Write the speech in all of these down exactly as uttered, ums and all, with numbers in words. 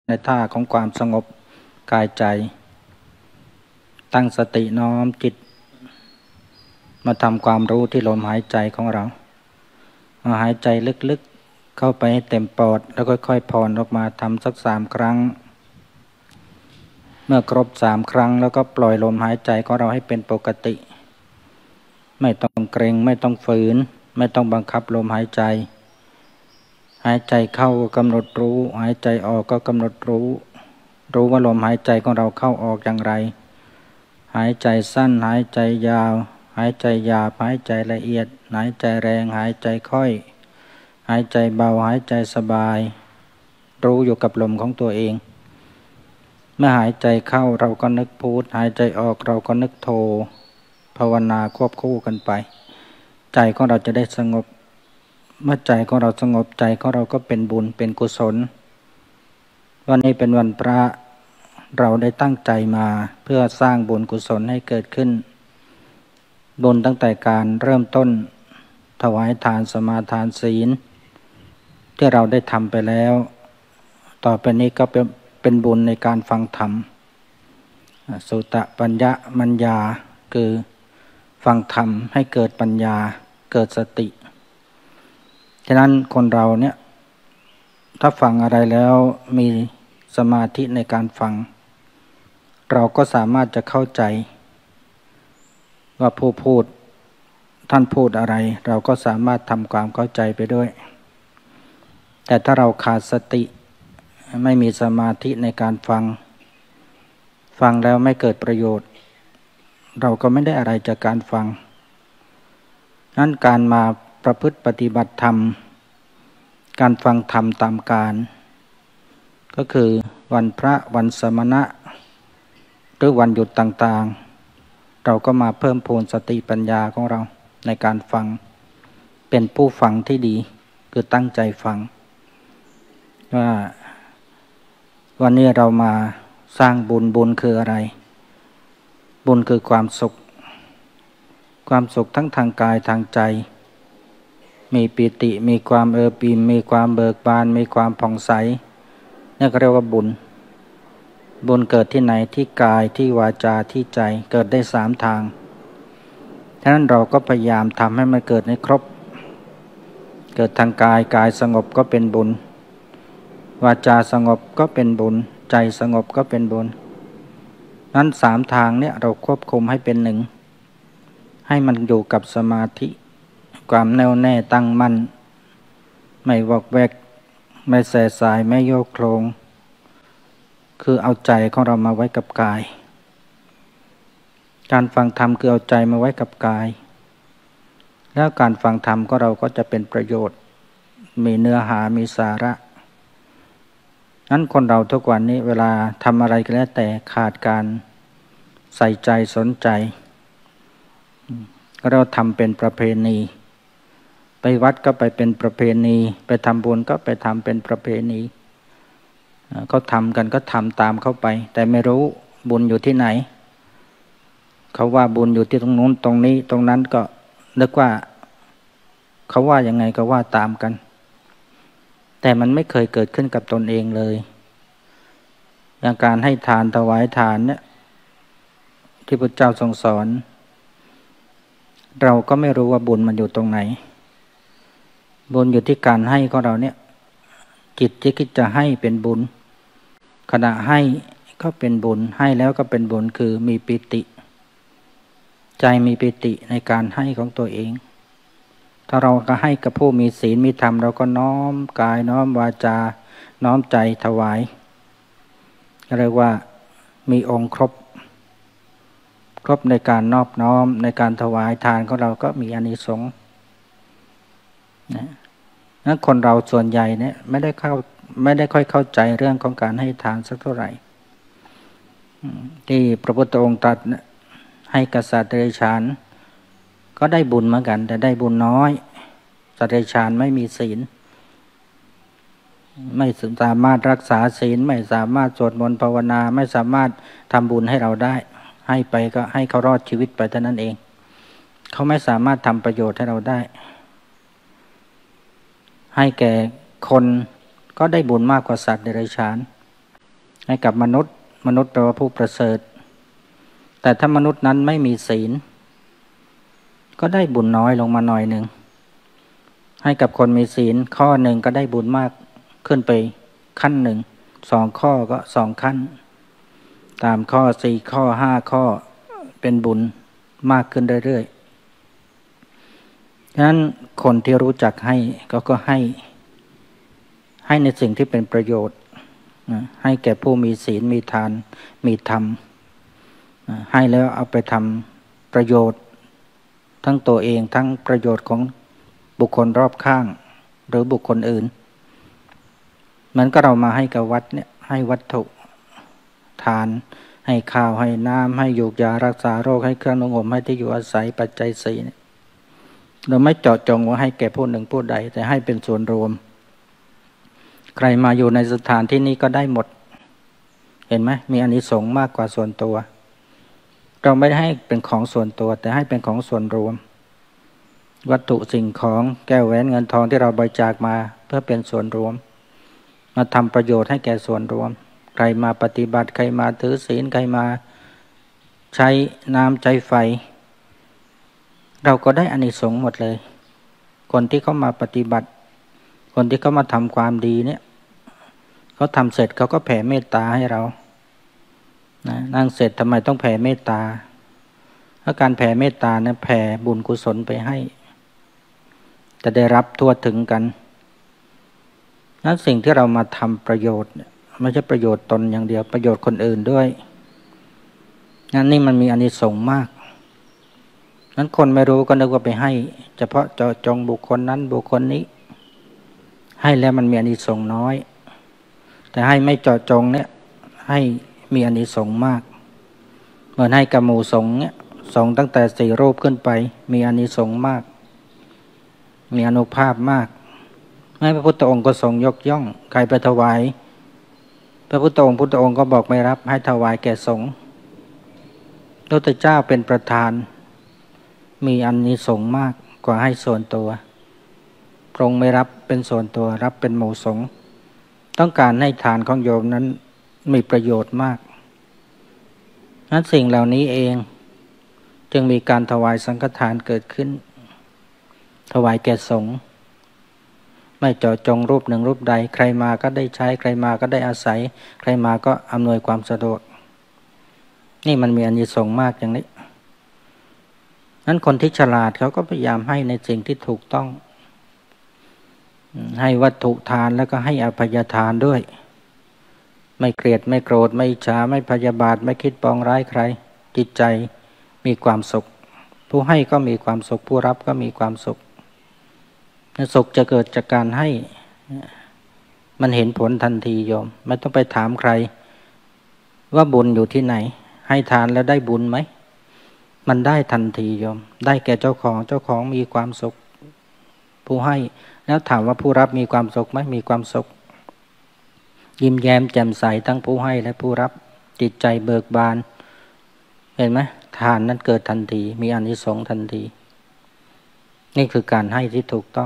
ในท่าของความสงบกายใจตั้งสติน้อมจิตมาทำความรู้ที่ลมหายใจของเรามาหายใจลึกๆเข้าไปให้เต็มปอดแล้วค่อยๆผ่อนออกมาทำสักสามครั้งเมื่อครบสามครั้งแล้วก็ปล่อยลมหายใจของเราให้เป็นปกติไม่ต้องเกรงไม่ต้องฝืนไม่ต้องบังคับลมหายใจหายใจเข้าก็กำหนดรู้หายใจออกก็กำหนดรู้รู้ว่าลมหายใจของเราเข้าออกอย่างไรหายใจสั้นหายใจยาวหายใจหยาบหายใจละเอียดหายใจแรงหายใจค่อยหายใจเบาหายใจสบายรู้อยู่กับลมของตัวเองเมื่อหายใจเข้าเราก็นึกพุทหายใจออกเราก็นึกโธภาวนาควบคู่กันไปใจของเราจะได้สงบเมื่อใจของเราสงบใจของเราก็เป็นบุญเป็นกุศลวันนี้เป็นวันพระเราได้ตั้งใจมาเพื่อสร้างบุญกุศลให้เกิดขึ้นบุญตั้งแต่การเริ่มต้นถวายทานสมาทานศีลที่เราได้ทำไปแล้วต่อไปนี้ก็เป็นเป็นบุญในการฟังธรรมสุตตปัญญะมัญญาคือฟังธรรมให้เกิดปัญญาเกิดสติฉะนั้นคนเราเนี่ยถ้าฟังอะไรแล้วมีสมาธิในการฟังเราก็สามารถจะเข้าใจว่าผู้พูดท่านพูดอะไรเราก็สามารถทำความเข้าใจไปด้วยแต่ถ้าเราขาดสติไม่มีสมาธิในการฟังฟังแล้วไม่เกิดประโยชน์เราก็ไม่ได้อะไรจากการฟังนั้นการมาประพฤติปฏิบัติธรรมการฟังธรรมตามการก็คือวันพระวันสมณะหรือวันหยุดต่างๆเราก็มาเพิ่มพูนสติปัญญาของเราในการฟังเป็นผู้ฟังที่ดีคือตั้งใจฟังว่าวันนี้เรามาสร้างบุญบุญคืออะไรบุญคือความสุขความสุขทั้งทางกายทางใจมีปิติมีความเอิบอิ่มมีความเบิกบานมีความผ่องใสนี่ก็เรียกว่าบุญบุญเกิดที่ไหนที่กายที่วาจาที่ใจเกิดได้สามทางฉะนั้นเราก็พยายามทำให้มันเกิดให้ครบเกิดทางกายกายสงบก็เป็นบุญวาจาสงบก็เป็นบุญใจสงบก็เป็นบุญนั้นสามทางเนี่ยเราควบคุมให้เป็นหนึ่งให้มันอยู่กับสมาธิความแน่วแน่ตั้งมั่นไม่วอกแวกไม่แสสายไม่โยกโคลงคือเอาใจของเรามาไว้กับกายการฟังธรรมคือเอาใจมาไว้กับกายแล้วการฟังธรรมก็เราก็จะเป็นประโยชน์มีเนื้อหามีสาระนั้นคนเราทุกวันนี้เวลาทำอะไรก็แล้วแต่ขาดการใส่ใจสนใจเราทำเป็นประเพณีไปวัดก็ไปเป็นประเพณีไปทำบุญก็ไปทำเป็นประเพณีเขาทำกันก็ทำตามเข้าไปแต่ไม่รู้บุญอยู่ที่ไหนเขาว่าบุญอยู่ที่ตรงนู้นตรงนี้ตรงนั้นก็นึกว่าเขาว่ายังไงก็ว่าตามกันแต่มันไม่เคยเกิดขึ้นกับตนเองเลยอย่างการให้ทานถวายทานเนี่ยที่พระเจ้าทรงสอนเราก็ไม่รู้ว่าบุญมันอยู่ตรงไหนบุญอยู่ที่การให้ของเราเนี่ยจิตที่คิดจะให้เป็นบุญขณะให้ก็เป็นบุญให้แล้วก็เป็นบุญคือมีปิติใจมีปิติในการให้ของตัวเองถ้าเราก็ให้กับผู้มีศีลมีธรรมเราก็น้อมกายน้อมวาจาน้อมใจถวายเรียกว่ามีองค์ครบครบในการนอบน้อมในการถวายทานของเราก็มีอานิสงส์นะนั้นคนเราส่วนใหญ่เนี่ยไม่ได้เข้าไม่ได้ค่อยเข้าใจเรื่องของการให้ทานสักเท่าไหร่ที่พระพุทธองค์ตรัสให้กษัตริย์เดรัจฉานก็ได้บุญเหมือนกันแต่ได้บุญน้อยสัตว์เดรัจฉานไม่มีศีลไม่สามารถรักษาศีลไม่สามารถสวดมนต์ภาวนาไม่สามารถทำบุญให้เราได้ให้ไปก็ให้เขารอดชีวิตไปเท่านั้นเองเขาไม่สามารถทำประโยชน์ให้เราได้ให้แก่คนก็ได้บุญมากกว่าสัตว์เดรัจฉานให้กับมนุษย์มนุษย์แปลว่าผู้ประเสริฐแต่ถ้ามนุษย์นั้นไม่มีศีลก็ได้บุญน้อยลงมาหน่อยหนึ่งให้กับคนมีศีลข้อหนึ่งก็ได้บุญมากขึ้นไปขั้นหนึ่งสองข้อก็สองขั้นตามข้อสี่ข้อห้าข้อเป็นบุญมากขึ้นเรื่อยๆฉะนั้นคนที่รู้จักให้ก็ก็ให้ให้ในสิ่งที่เป็นประโยชน์ให้แก่ผู้มีศีลมีทานมีธรรมให้แล้วเอาไปทำประโยชน์ทั้งตัวเองทั้งประโยชน์ของบุคคลรอบข้างหรือบุคคลอื่นเหมือนก็เรามาให้กับวัดเนี่ยให้วัตถุทานให้ข้าวให้น้ำให้ยูกยารักษาโรคให้เครื่องนุ่งห่มให้ที่อยู่อาศัยปัจจัยสี่เนี่ยเราไม่เจาะจงว่าให้แก่ผู้หนึ่งผู้ใดแต่ให้เป็นส่วนรวมใครมาอยู่ในสถานที่นี้ก็ได้หมดเห็นไหมมีอานิสงส์มากกว่าส่วนตัวเราไม่ได้ให้เป็นของส่วนตัวแต่ให้เป็นของส่วนรวมวัตถุสิ่งของแก้วแหวนเงินทองที่เราบริจาคมาเพื่อเป็นส่วนรวมมาทำประโยชน์ให้แก่ส่วนรวมใครมาปฏิบัติใครมาถือศีลใครมาใช้น้ำใช้ไฟเราก็ได้อานิสงส์หมดเลยคนที่เขามาปฏิบัติคนที่เขามาทำความดีเนี่ยเขาทำเสร็จเขาก็แผ่เมตตาให้เรานะนั่งเสร็จทำไมต้องแผ่เมตตาเพราะการแผ่เมตตาเนี่ยแผ่บุญกุศลไปให้จะได้รับทั่วถึงกันนั้นสิ่งที่เรามาทำประโยชน์ไม่ใช่ประโยชน์ตนอย่างเดียวประโยชน์คนอื่นด้วยนั้นนี่มันมีอานิสงส์มากนั้นคนไม่รู้ก็นึกว่าไปให้เฉพาะเจาะจงบุคคลนั้นบุคคลนี้ให้แล้วมันมีอานิสงส์น้อยแต่ให้ไม่เจาะจงเนี่ยให้มีอานิสงส์มากเหมือนให้กับหมู่สงฆ์เนี่ยสงฆ์ตั้งแต่สี่รูปขึ้นไปมีอานิสงส์มากมีอานุภาพมากให้พระพุทธองค์ก็ทรงยกย่องใครไปถวายพระพุทธองค์พุทธองค์ก็บอกไม่รับให้ถวายแก่สงฆ์พระพุทธเจ้าเป็นประธานมีอานิสงส์มากกว่าให้ส่วนตัวพระองค์ไม่รับเป็นส่วนตัวรับเป็นหมู่สงฆ์ต้องการให้ทานของโยมนั้นมีประโยชน์มากนั้นสิ่งเหล่านี้เองจึงมีการถวายสังฆทานเกิดขึ้นถวายแก่สงฆ์ไม่เจาะจงรูปหนึ่งรูปใดใครมาก็ได้ใช้ใครมาก็ได้อาศัยใครมาก็อำนวยความสะดวกนี่มันมีอานิสงส์มากอย่างนี้นั้นคนที่ฉลาดเขาก็พยายามให้ในสิ่งที่ถูกต้องให้วัตถุทานแล้วก็ให้อภัยทานด้วยไม่เกลียดไม่โกรธไม่อิจฉาไม่พยาบาทไม่คิดปองร้ายใครจิตใจมีความสุขผู้ให้ก็มีความสุขผู้รับก็มีความสุขสุขจะเกิดจากการให้มันเห็นผลทันทีโยมไม่ต้องไปถามใครว่าบุญอยู่ที่ไหนให้ทานแล้วได้บุญไหมมันได้ทันทีโยมได้แก่เจ้าของเจ้าของมีความสุขผู้ให้แล้วถามว่าผู้รับมีความสุขไหมมีความสุขยิ้มแย้มแจ่มใสทั้งผู้ให้และผู้รับจิตใจเบิกบานเห็นไหมทานนั้นเกิดทันทีมีอานิสงส์ทันทีนี่คือการให้ที่ถูกต้อง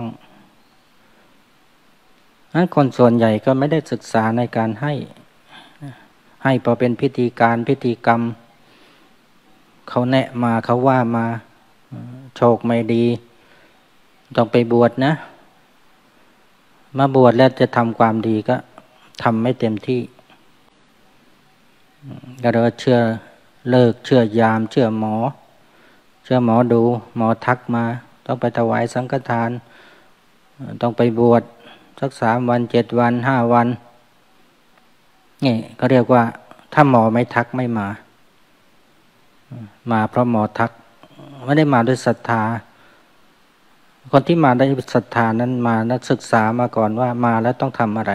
นั้นคนส่วนใหญ่ก็ไม่ได้ศึกษาในการให้ให้พอเป็นพิธีการพิธีกรรมเขาแนะมาเขาว่ามาโชคไม่ดีต้องไปบวชนะมาบวชแล้วจะทำความดีก็ทำไม่เต็มที่ก็เราเชื่อเลิกเชื่อยามเชื่อหมอเชื่อหมอดูหมอทักมาต้องไปถวายสังฆทานต้องไปบวชสักสามวันเจ็ดวันห้าวันนี่ก็เรียกว่าถ้าหมอไม่ทักไม่มามาเพราะหมอทักไม่ได้มาด้วยศรัทธาคนที่มาได้ศรัทธานั้นมานักศึกษามาก่อนว่ามาแล้วต้องทำอะไร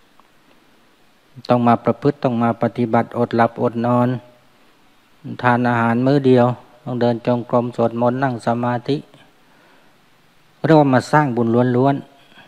ต้องมาประพฤติต้องมาปฏิบัติอดหลับอดนอนทานอาหารมื้อเดียวต้องเดินจงกรมสวดมนต์นั่งสมาธิเรียกว่ามาสร้างบุญล้วน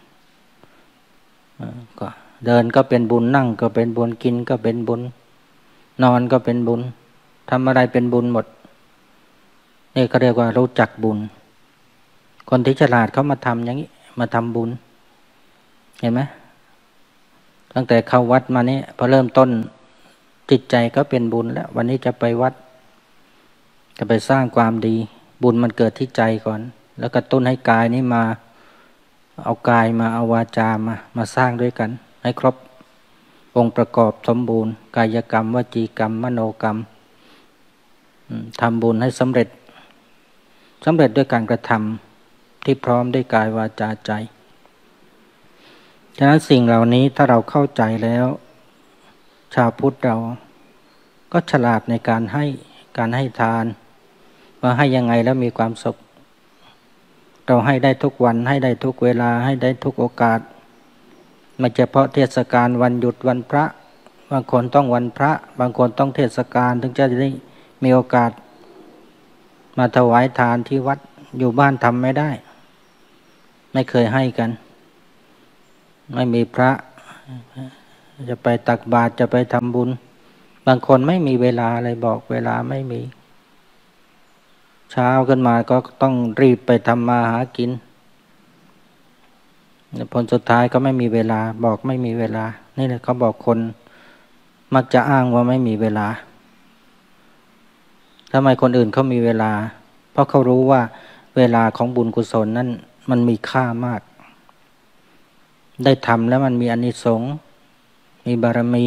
ๆก็เดินก็เป็นบุญนั่งก็เป็นบุญกินก็เป็นบุญนอนก็เป็นบุญทำอะไรเป็นบุญหมดนี่ก็เรียกว่ารู้จักบุญคนที่ฉลาดเขามาทำอย่างนี้มาทำบุญเห็นไหมตั้งแต่เข้าวัดมานี่พอเริ่มต้นจิตใจก็เป็นบุญแล้ววันนี้จะไปวัดจะไปสร้างความดีบุญมันเกิดที่ใจก่อนแล้วกระตุ้นให้กายนี้มาเอากายมาเอาวาจามามาสร้างด้วยกันให้ครบองค์ประกอบสมบูรณ์กายกรรมวจีกรรมมโนกรรมทำบุญให้สำเร็จสำเร็จด้วยการกระทำที่พร้อมด้วยกายวาจาใจฉะนั้นสิ่งเหล่านี้ถ้าเราเข้าใจแล้วชาวพุทธเราก็ฉลาดในการให้การให้ทานว่าให้ยังไงแล้วมีความสุขเราให้ได้ทุกวันให้ได้ทุกเวลาให้ได้ทุกโอกาสไม่เฉพาะเทศกาลวันหยุดวันพระบางคนต้องวันพระบางคนต้องเทศกาลถึงจะได้มีโอกาสมาถวายทานที่วัดอยู่บ้านทำไม่ได้ไม่เคยให้กันไม่มีพระจะไปตักบาตรจะไปทำบุญบางคนไม่มีเวลาเลยบอกเวลาไม่มีเช้าขึ้นมาก็ต้องรีบไปทำมาหากินผลสุดท้ายก็ไม่มีเวลาบอกไม่มีเวลานี่แหละเขาบอกคนมักจะอ้างว่าไม่มีเวลาทำไมคนอื่นเขามีเวลาเพราะเขารู้ว่าเวลาของบุญกุศลนั้นมันมีค่ามากได้ทำแล้วมันมีอานิสงส์มีบารมี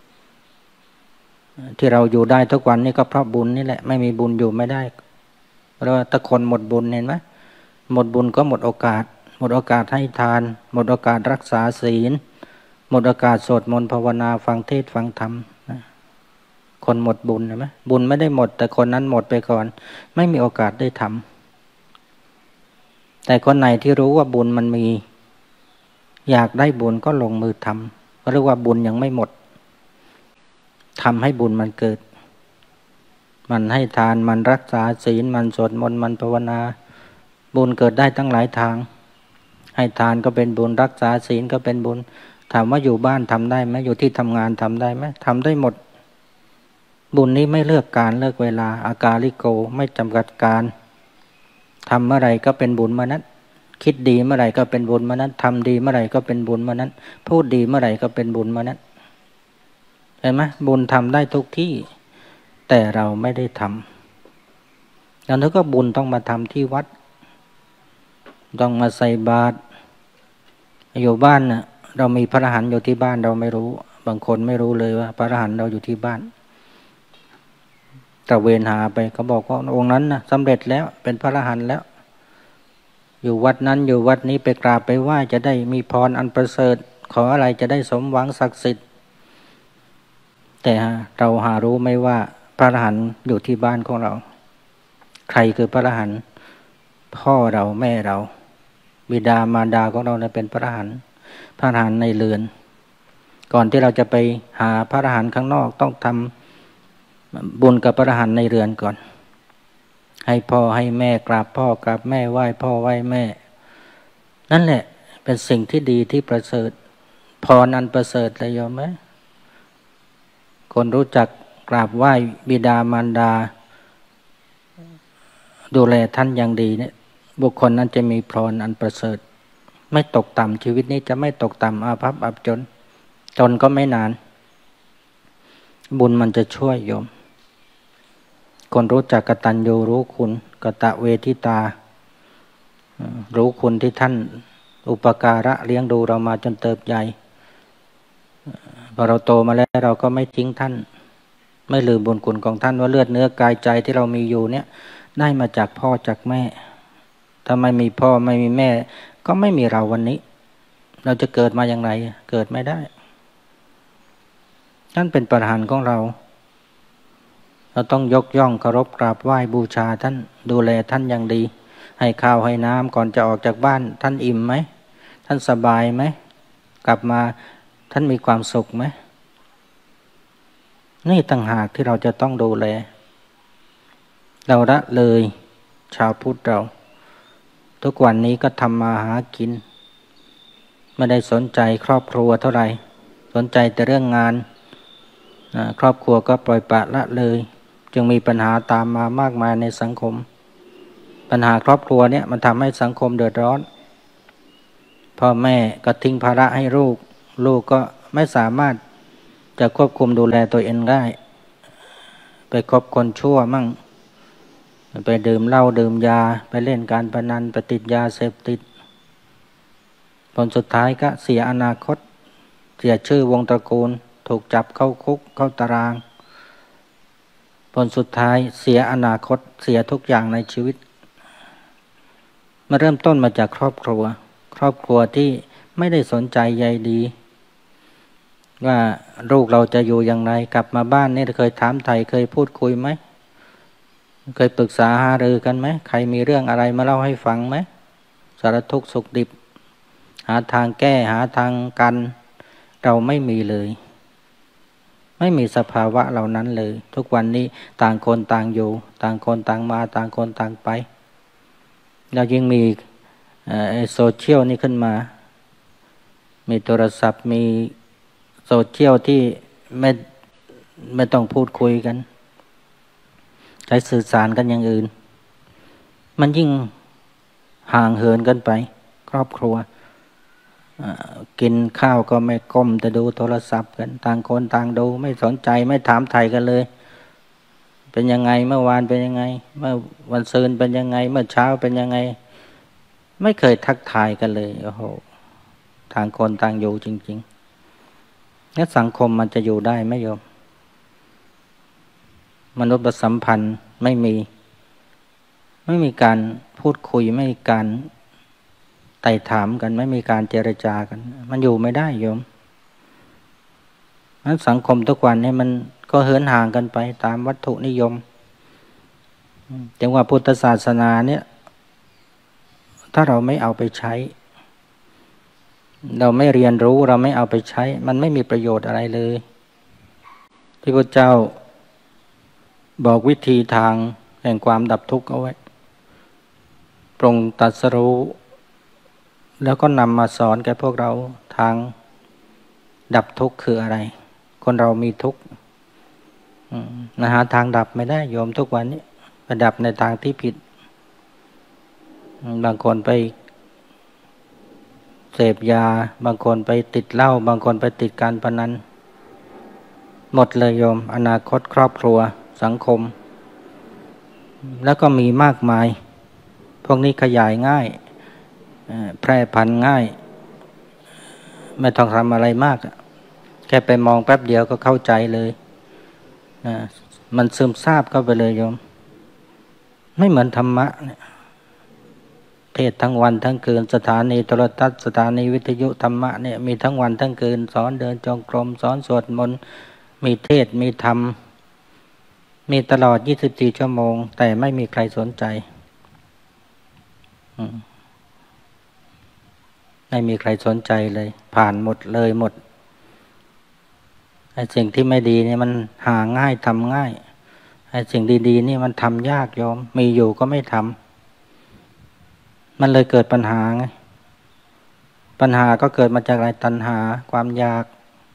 ที่เราอยู่ได้ทุกวันนี่ก็เพราะบุญนี่แหละไม่มีบุญอยู่ไม่ได้เพราะว่าถ้าคนหมดบุญเห็นไหมหมดบุญก็หมดโอกาสหมดโอกาสให้ทานหมดโอกาสรักษาศีลหมดโอกาสสวดมนต์ภาวนาฟังเทศฟังธรรมคนหมดบุญเห็นไหมบุญไม่ได้หมดแต่คนนั้นหมดไปก่อนไม่มีโอกาสได้ทำแต่คนไหนที่รู้ว่าบุญมันมีอยากได้บุญก็ลงมือทำก็เรียกว่าบุญยังไม่หมดทำให้บุญมันเกิดมันให้ทานมันรักษาศีลมันสวดมนต์มันภาวนาบุญเกิดได้ทั้งหลายทางให้ทานก็เป็นบุญรักษาศีลก็เป็นบุญถามว่าอยู่บ้านทำได้ไหมอยู่ที่ทำงานทำได้ไหมทำได้หมดบุญนี้ไม่เลือกการเลือกเวลาอากาลิโกไม่จำกัดการทำเมื่อไหร่ก็เป็นบุญเมื่อนั้นคิดดีเมื่อไหร่ก็เป็นบุญเมื่อนั้นทำดีเมื่อไหร่ก็เป็นบุญเมื่อนั้นพูดดีเมื่อไหร่ก็เป็นบุญเมื่อนั้นเห็นไหมบุญทำได้ทุกที่แต่เราไม่ได้ทำแล้วนั้นก็บุญต้องมาทำที่วัดต้องมาใส่บาตรอยู่บ้านน่ะเรามีพระอรหันต์อยู่ที่บ้านเราไม่รู้บางคนไม่รู้เลยว่าพระอรหันต์เราอยู่ที่บ้านตระเวนหาไปเขาบอกว่าองค์นั้นนะสำเร็จแล้วเป็นพระอรหันต์แล้วอยู่วัดนั้นอยู่วัดนี้ไปกราบไปไหว้จะได้มีพรอันประเสริฐขออะไรจะได้สมหวังศักดิ์สิทธิ์แต่เราหารู้ไหมว่าพระอรหันต์อยู่ที่บ้านของเราใครคือพระอรหันต์พ่อเราแม่เราบิดามารดาของเราเนี่ยเป็นพระอรหันต์พระอรหันต์ในเรือนก่อนที่เราจะไปหาพระอรหันต์ข้างนอกต้องทำบุญกับพระอรหันต์ในเรือนก่อนให้พ่อให้แม่กราบพ่อกราบแม่ไหว้พ่อไหว้แม่นั่นแหละเป็นสิ่งที่ดีที่ประเสริฐพรอันประเสริฐเลยโยมไหมคนรู้จักกราบไหว้บิดามารดาดูแลท่านอย่างดีเนี่ยบุคคลนั้นจะมีพรอันประเสริฐไม่ตกต่ำชีวิตนี้จะไม่ตกต่ำอาภัพอับจนจนก็ไม่นานบุญมันจะช่วยโยมคนรู้จักกตัญญูรู้คุณกตเวทิตารู้คุณที่ท่านอุปการะเลี้ยงดูเรามาจนเติบใหญ่พอเราโตมาแล้วเราก็ไม่ทิ้งท่านไม่ลืมบุญคุณของท่านว่าเลือดเนื้อกายใจที่เรามีอยู่เนี่ยได้มาจากพ่อจากแม่ถ้าไม่มีพ่อไม่มีแม่ก็ไม่มีเราวันนี้เราจะเกิดมาอย่างไรเกิดไม่ได้ท่านเป็นประธานของเราเราต้องยกย่องเคารพกราบไหว้บูชาท่านดูแลท่านอย่างดีให้ข้าวให้น้ำก่อนจะออกจากบ้านท่านอิ่มไหมท่านสบายไหมกลับมาท่านมีความสุขไหมนี่ต่างหากที่เราจะต้องดูแลเราละเลยชาวพุทธเราทุกวันนี้ก็ทำมาหากินไม่ได้สนใจครอบครัวเท่าไหร่สนใจแต่เรื่องงานครอบครัวก็ปล่อยปละละเลยจึงมีปัญหาตามมามากมายในสังคมปัญหาครอบครัวเนี่ยมันทำให้สังคมเดือดร้อนพ่อแม่ก็ทิ้งภาระให้ลูกลูกก็ไม่สามารถจะควบคุมดูแลตัวเองได้ไปคบคนชั่วมั่งไปดื่มเหล้าดื่มยาไปเล่นการพนันไปติดยาเสพติดผลสุดท้ายก็เสียอนาคตเสียชื่อวงตระกูลถูกจับเข้าคุกเข้าตารางผลสุดท้ายเสียอนาคตเสียทุกอย่างในชีวิตมาเริ่มต้นมาจากครอบครัวครอบครัวที่ไม่ได้สนใจใยดีว่าลูกเราจะอยู่อย่างไรกลับมาบ้านนี่เคยถามไถ่เคยพูดคุยไหมเคยปรึกษาหารือกันไหมใครมีเรื่องอะไรมาเล่าให้ฟังไหมสารทุกข์สุขดิบหาทางแก้หาทางกันเราไม่มีเลยไม่มีสภาวะเหล่านั้นเลยทุกวันนี้ต่างคนต่างอยู่ต่างคนต่างมาต่างคนต่างไปเรายิ่งมีโซเชียลนี่ขึ้นมามีโทรศัพท์มีโซเชียลที่ไม่ไม่ต้องพูดคุยกันใช้สื่อสารกันอย่างอื่นมันยิ่งห่างเหินกันไปครอบครัวกินข้าวก็ไม่ก้มแต่ดูโทรศัพท์กันต่างคนต่างดูไม่สนใจไม่ถามไถ่กันเลยเป็นยังไงเมื่อวานเป็นยังไงเมื่อวันซืนเป็นยังไงเมื่อเช้าเป็นยังไงไม่เคยทักทายกันเลยโอ้โหต่างคนต่างอยู่จริงๆแล้วสังคมมันจะอยู่ได้ไหมโยมมนุษยสัมพันธ์ไม่มีไม่มีการพูดคุยไม่มีการไต่ถามกันไม่มีการเจรจากันมันอยู่ไม่ได้โยมนั้นสังคมทุกวันนี้มันก็เหินห่างกันไปตามวัตถุนิยมจังว่าพุทธศาสนาเนี่ยถ้าเราไม่เอาไปใช้เราไม่เรียนรู้เราไม่เอาไปใช้มันไม่มีประโยชน์อะไรเลยที่พระเจ้าบอกวิธีทางแห่งความดับทุกข์เอาไว้ปรงตรัสรู้แล้วก็นำมาสอนแก่พวกเราทางดับทุกข์คืออะไรคนเรามีทุกข์นะหาทางดับไม่ได้โยมทุกวันนี้ไปดับในทางที่ผิดบางคนไปเสพยาบางคนไปติดเหล้าบางคนไปติดการพนันหมดเลยโยมอนาคตครอบครัวสังคมแล้วก็มีมากมายพวกนี้ขยายง่ายแพร่พันธุ์ง่ายไม่ต้องทำอะไรมากแค่ไปมองแป๊บเดียวก็เข้าใจเลยมันซึมซาบเข้าไปเลยโยมไม่เหมือนธรรมะเนี่ยเทศทั้งวันทั้งคืนสถานีโทรทัศน์สถานีวิทยุธรรมะเนี่ยมีทั้งวันทั้งคืนสอนเดินจงกรมสอนสวดมนต์มีเทศมีธรรมมีตลอดยี่สิบสี่ชั่วโมงแต่ไม่มีใครสนใจไม่มีใครสนใจเลยผ่านหมดเลยหมดไอ้สิ่งที่ไม่ดีเนี่ยมันหาง่ายทำง่ายไอ้สิ่งดีๆนี่มันทำยากโยมมีอยู่ก็ไม่ทำมันเลยเกิดปัญหาไงปัญหาก็เกิดมาจากอะไรตัณหาความอยาก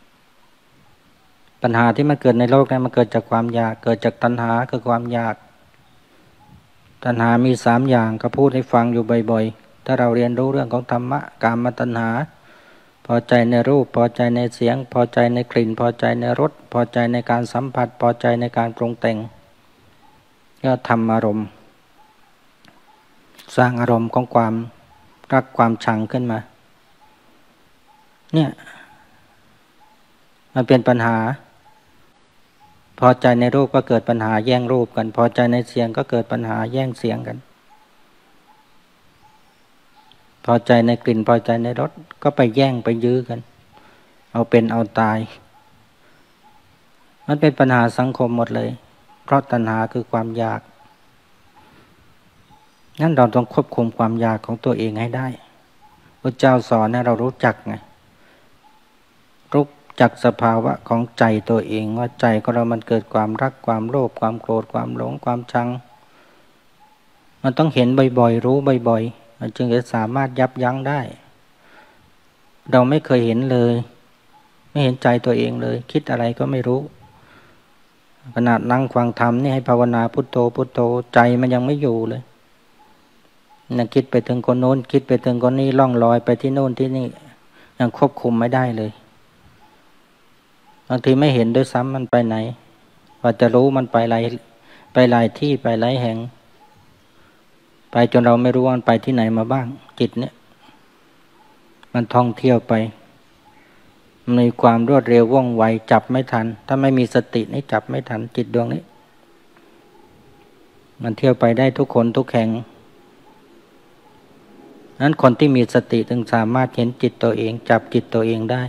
ปัญหาที่มันเกิดในโลกนี้มันเกิดจากความอยากเกิดจากตัณหาคือความอยากตัณหามีสามอย่างก็พูดให้ฟังอยู่บ่อยๆถ้าเราเรียนรู้เรื่องของธรรมะกามตัณหาพอใจในรูปพอใจในเสียงพอใจในกลิ่นพอใจในรสพอใจในการสัมผัสพอใจในการปรุงแต่งก็ทำอารมณ์สร้างอารมณ์ของความรักความชังขึ้นมาเนี่ยมันเป็นปัญหาพอใจในรูปก็เกิดปัญหาแย่งรูปกันพอใจในเสียงก็เกิดปัญหาแย่งเสียงกันพอใจในกลิ่นพอใจในรสก็ไปแย่งไปยื้อกันเอาเป็นเอาตายมันเป็นปัญหาสังคมหมดเลยเพราะตัณหาคือความอยากงั้นเราต้องควบคุมความอยากของตัวเองให้ได้พระเจ้าสอนให้เรารู้จักไงรู้จักสภาวะของใจตัวเองว่าใจของเรามันเกิดความรักความโลภความโกรธความหลงความชังมันต้องเห็นบ่อยๆรู้บ่อยๆมันจึงจะสามารถยับยั้งได้เราไม่เคยเห็นเลยไม่เห็นใจตัวเองเลยคิดอะไรก็ไม่รู้ขนาดนั่งฟังธรรมนี่ให้ภาวนาพุทโธพุทโธใจมันยังไม่อยู่เลยนั่งคิดไปถึงคนโน้นคิดไปถึงคนนี้ล่องลอยไปที่โน้นที่นี่ยังควบคุมไม่ได้เลยบางทีไม่เห็นด้วยซ้ำมันไปไหนว่าจะรู้มันไปหลายไปหลายที่ไปหลายแห่งไปจนเราไม่รู้ว่ามันไปที่ไหนมาบ้างจิตเนี่ยมันท่องเที่ยวไปมีความรวดเร็วว่องไวจับไม่ทันถ้าไม่มีสตินี่จับไม่ทันจิตดวงนี้มันเที่ยวไปได้ทุกคนทุกแห่งนั้นคนที่มีสติถึงสามารถเห็นจิตตัวเองจับจิตตัวเองได้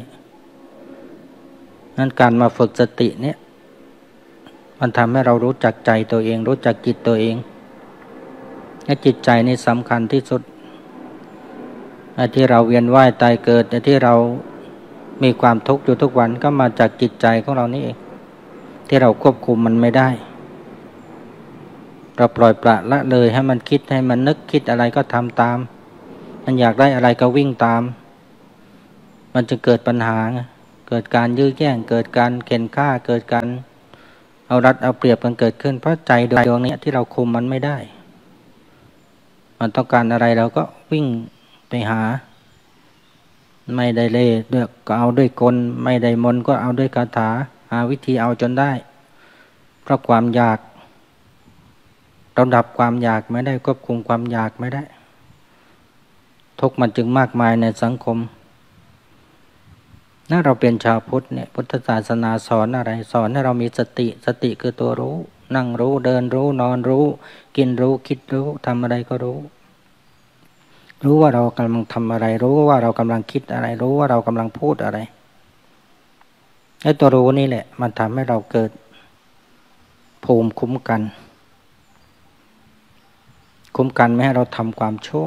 นั้นการมาฝึกสติเนี่ยมันทำให้เรารู้จักใจตัวเองรู้จักจิตตัวเองและจิตใจนี่สำคัญที่สุดที่เราเวียนว่ายตายเกิดที่เรามีความทุกข์อยู่ทุกวันก็มาจากจิตใจของเรานี่เองที่เราควบคุมมันไม่ได้เราปล่อยปละละเลยให้มันคิดให้มันนึกคิดอะไรก็ทำตามมันอยากได้อะไรก็วิ่งตามมันจะเกิดปัญหาเกิดการยื้อแย่งเกิดการเข็นฆ่าเกิดการเอารัดเอาเปรียบกันเกิดขึ้นเพราะใจดวงนี้ที่เราคุมมันไม่ได้มันต้องการอะไรเราก็วิ่งไปหาไม่ได้เล่ห์ด้วยก็เอาด้วยกลไม่ได้มนต์ก็เอาด้วยคาถาหาวิธีเอาจนได้เพราะความอยากเราดับความอยากไม่ได้ควบคุมความอยากไม่ได้ทุกข์มันจึงมากมายในสังคมถ้าเราเป็นชาวพุทธเนี่ยพุทธศาสนาสอนอะไรสอนให้เรามีสติสติคือตัวรู้นั่งรู้เดินรู้นอนรู้กินรู้คิดรู้ทำอะไรก็รู้รู้ว่าเรากำลังทำอะไรรู้ว่าเรากำลังคิดอะไรรู้ว่าเรากำลังพูดอะไรไอ้ตัวรู้นี่แหละมันทำให้เราเกิดภูมิคุ้มกันคุ้มกันไม่ให้เราทำความชั่ว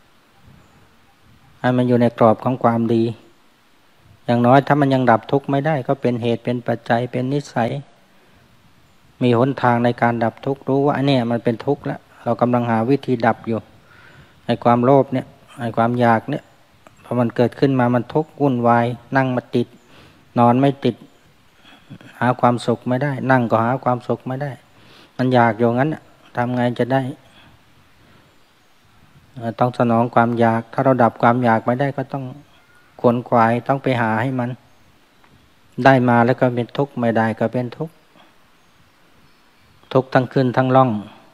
ให้มันอยู่ในกรอบของความดีอย่างน้อยถ้ามันยังดับทุกข์ไม่ได้ก็เป็นเหตุเป็นปัจจัยเป็นนิสัยมีหนทางในการดับทุกข์รู้ว่าอันนี้มันเป็นทุกข์แล้วเรากำลังหาวิธีดับอยู่ไอ้ความโลภเนี่ยไอ้ความอยากเนี่ยพอมันเกิดขึ้นมามันทุกข์วุ่นวายนั่งมาติดนอนไม่ติดหาความสุขไม่ได้นั่งก็หาความสุขไม่ได้มันอยากอยู่งั้นทำไงจะได้ต้องสนองความอยากถ้าเราดับความอยากไม่ได้ก็ต้องขวนขวายต้องไปหาให้มันได้มาแล้วก็เป็นทุกข์ไม่ได้ก็เป็นทุกข์ทุกข์ทั้งขึ้นทั้งล่อง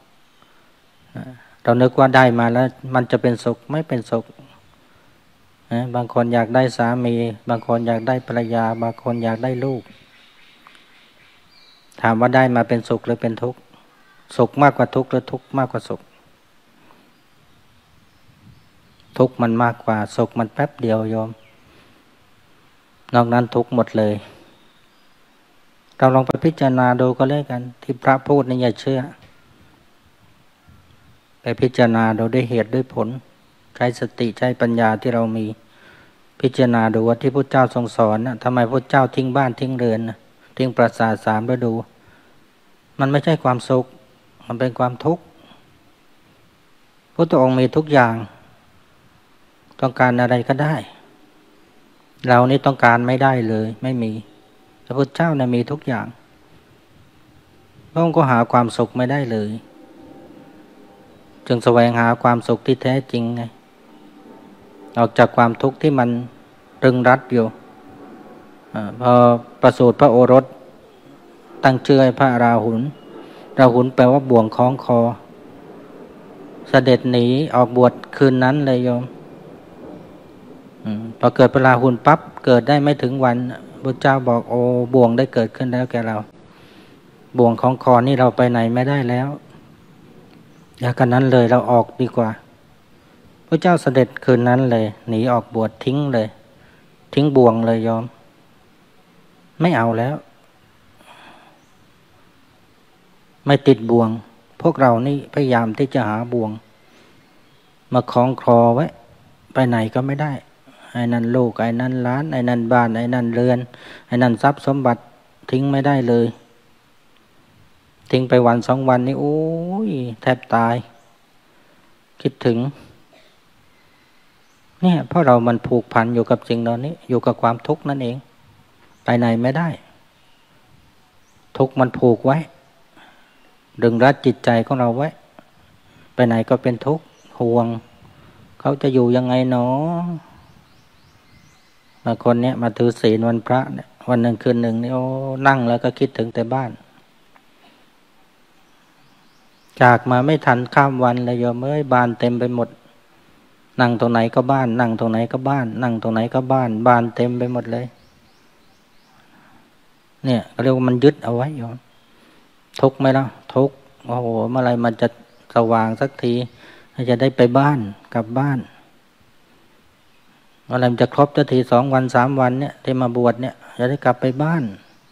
เรานึกว่าได้มาแล้วมันจะเป็นสุขไม่เป็นสุขบางคนอยากได้สามีบางคนอยากได้ภรรยาบางคนอยากได้ลูกถามว่าได้มาเป็นสุขหรือเป็นทุกข์สุขมากกว่าทุกข์หรือทุกข์มากกว่าสุขทุกข์มันมากกว่าสุขมันแป๊บเดียวโยมนอกนั้นทุกข์หมดเลยเราลองไปพิจารณาดูก็แล้วกันที่พระพูดนี่อย่าเชื่อไปพิจารณาดูด้วยเหตุด้วยผลใช้สติใช้ปัญญาที่เรามีพิจารณาดูว่าที่พระเจ้าทรงสอนนะทำไมพระเจ้าทิ้งบ้านทิ้งเรือนนะทิ้งปราสาทสามฤดูมันไม่ใช่ความสุขมันเป็นความทุกข์พระองค์มีทุกอย่างต้องการอะไรก็ได้เรานี่ต้องการไม่ได้เลยไม่มีพระพุทธเจ้านะมีทุกอย่างพระองค์ก็หาความสุขไม่ได้เลยจึงแสวงหาความสุขที่แท้จริงไงออกจากความทุกข์ที่มันรึงรัดอยู่พอประสูติพระโอรสตั้งชื่อให้พระราหุลราหุลแปลว่าบ่วงคล้องคอเสด็จหนีออกบวชคืนนั้นเลยโยมพอเกิดพระราหุลปั๊บเกิดได้ไม่ถึงวันพระเจ้าบอกโอ้บ่วงได้เกิดขึ้นแล้วแกเราบ่วงของคอนี่เราไปไหนไม่ได้แล้วอย่างกันนั้นเลยเราออกดีกว่าพระเจ้าเสด็จคืนนั้นเลยหนีออกบวชทิ้งเลยทิ้งบ่วงเลยยอมไม่เอาแล้วไม่ติดบ่วงพวกเรานี่พยายามที่จะหาบ่วงมาคล้องคอไว้ไปไหนก็ไม่ได้ไอ้นั่นลูกไอ้นั่นล้านไอ้นั่นบ้านไอ้นั่นเรือนไอ้นั่นทรัพย์สมบัติทิ้งไม่ได้เลยทิ้งไปวันสองวันนี่โอ้ยแทบตายคิดถึงเนี่ยเพราะเรามันผูกพันอยู่กับสิ่งเหล่านี้อยู่กับความทุกข์นั่นเองไปไหนไม่ได้ทุกข์มันผูกไว้ดึงรัดจิตใจของเราไว้ไปไหนก็เป็นทุกข์ห่วงเขาจะอยู่ยังไงเนาะบางคนเนี่ยมาถือศีลวันพระเนี่ยโวันหนึ่งคืนหนึ่งนี่โอ้นั่งแล้วก็คิดถึงแต่บ้านจากมาไม่ทันข้ามวันเลยโยมเอ้ยบ้านเต็มไปหมดนั่งตรงไหนก็บ้านนั่งตรงไหนก็บ้านนั่งตรงไหนก็บ้านบ้านเต็มไปหมดเลยเนี่ยเขาเรียกว่ามันยึดเอาไว้โยมทุกข์ไหมล่ะทุกข์โอ้โหเมื่อไรมันจะสว่างสักทีจะได้ไปบ้านกลับบ้านเมื่อไรมันจะครบสักทีสองวันสามวันเนี่ยที่มาบวชเนี่ยจะได้กลับไปบ้าน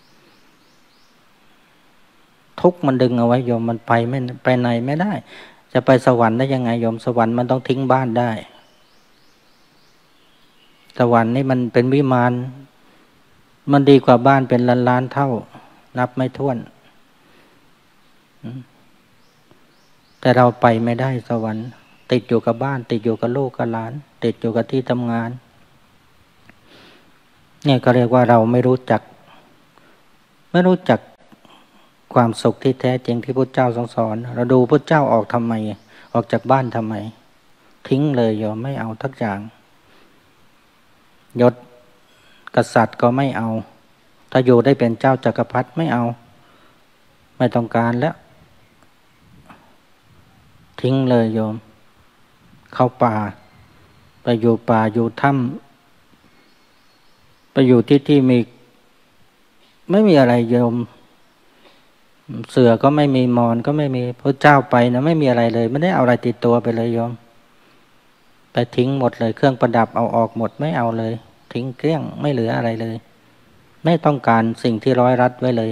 ทุกข์มันดึงเอาไว้โยมมันไปไม่ไปไหนไม่ได้จะไปสวรรค์ได้ยังไงโยมสวรรค์มันต้องทิ้งบ้านได้สวรรค์นี่มันเป็นวิมานมันดีกว่าบ้านเป็นล้านล้านเท่านับไม่ถ้วนแต่เราไปไม่ได้สวรรค์ติดอยู่กับบ้านติดอยู่กับลูกกับหลานติดอยู่กับที่ทำงานเนี่ยก็เรียกว่าเราไม่รู้จักไม่รู้จักความสุขที่แท้จริงที่พุทธเจ้าทรงสอนเราดูพุทธเจ้าออกทำไมออกจากบ้านทำไมทิ้งเลยโยมไม่เอาทักอย่างยศกษัตริย์ก็ไม่เอาถ้าอยู่ได้เป็นเจ้าจักรพรรดิไม่เอาไม่ต้องการแล้วทิ้งเลยโยมเข้าป่าไปอยู่ป่าอยู่ถ้ำไปอยู่ที่ที่มีไม่มีอะไรโยมเสือก็ไม่มีมอนก็ไม่มีพระเจ้าไปนะไม่มีอะไรเลยไม่ได้เอาอะไรติดตัวไปเลยโยมไปทิ้งหมดเลยเครื่องประดับเอาออกหมดไม่เอาเลยทิ้งเกลี้ยงไม่เหลืออะไรเลยไม่ต้องการสิ่งที่ร้อยรัดไว้เลย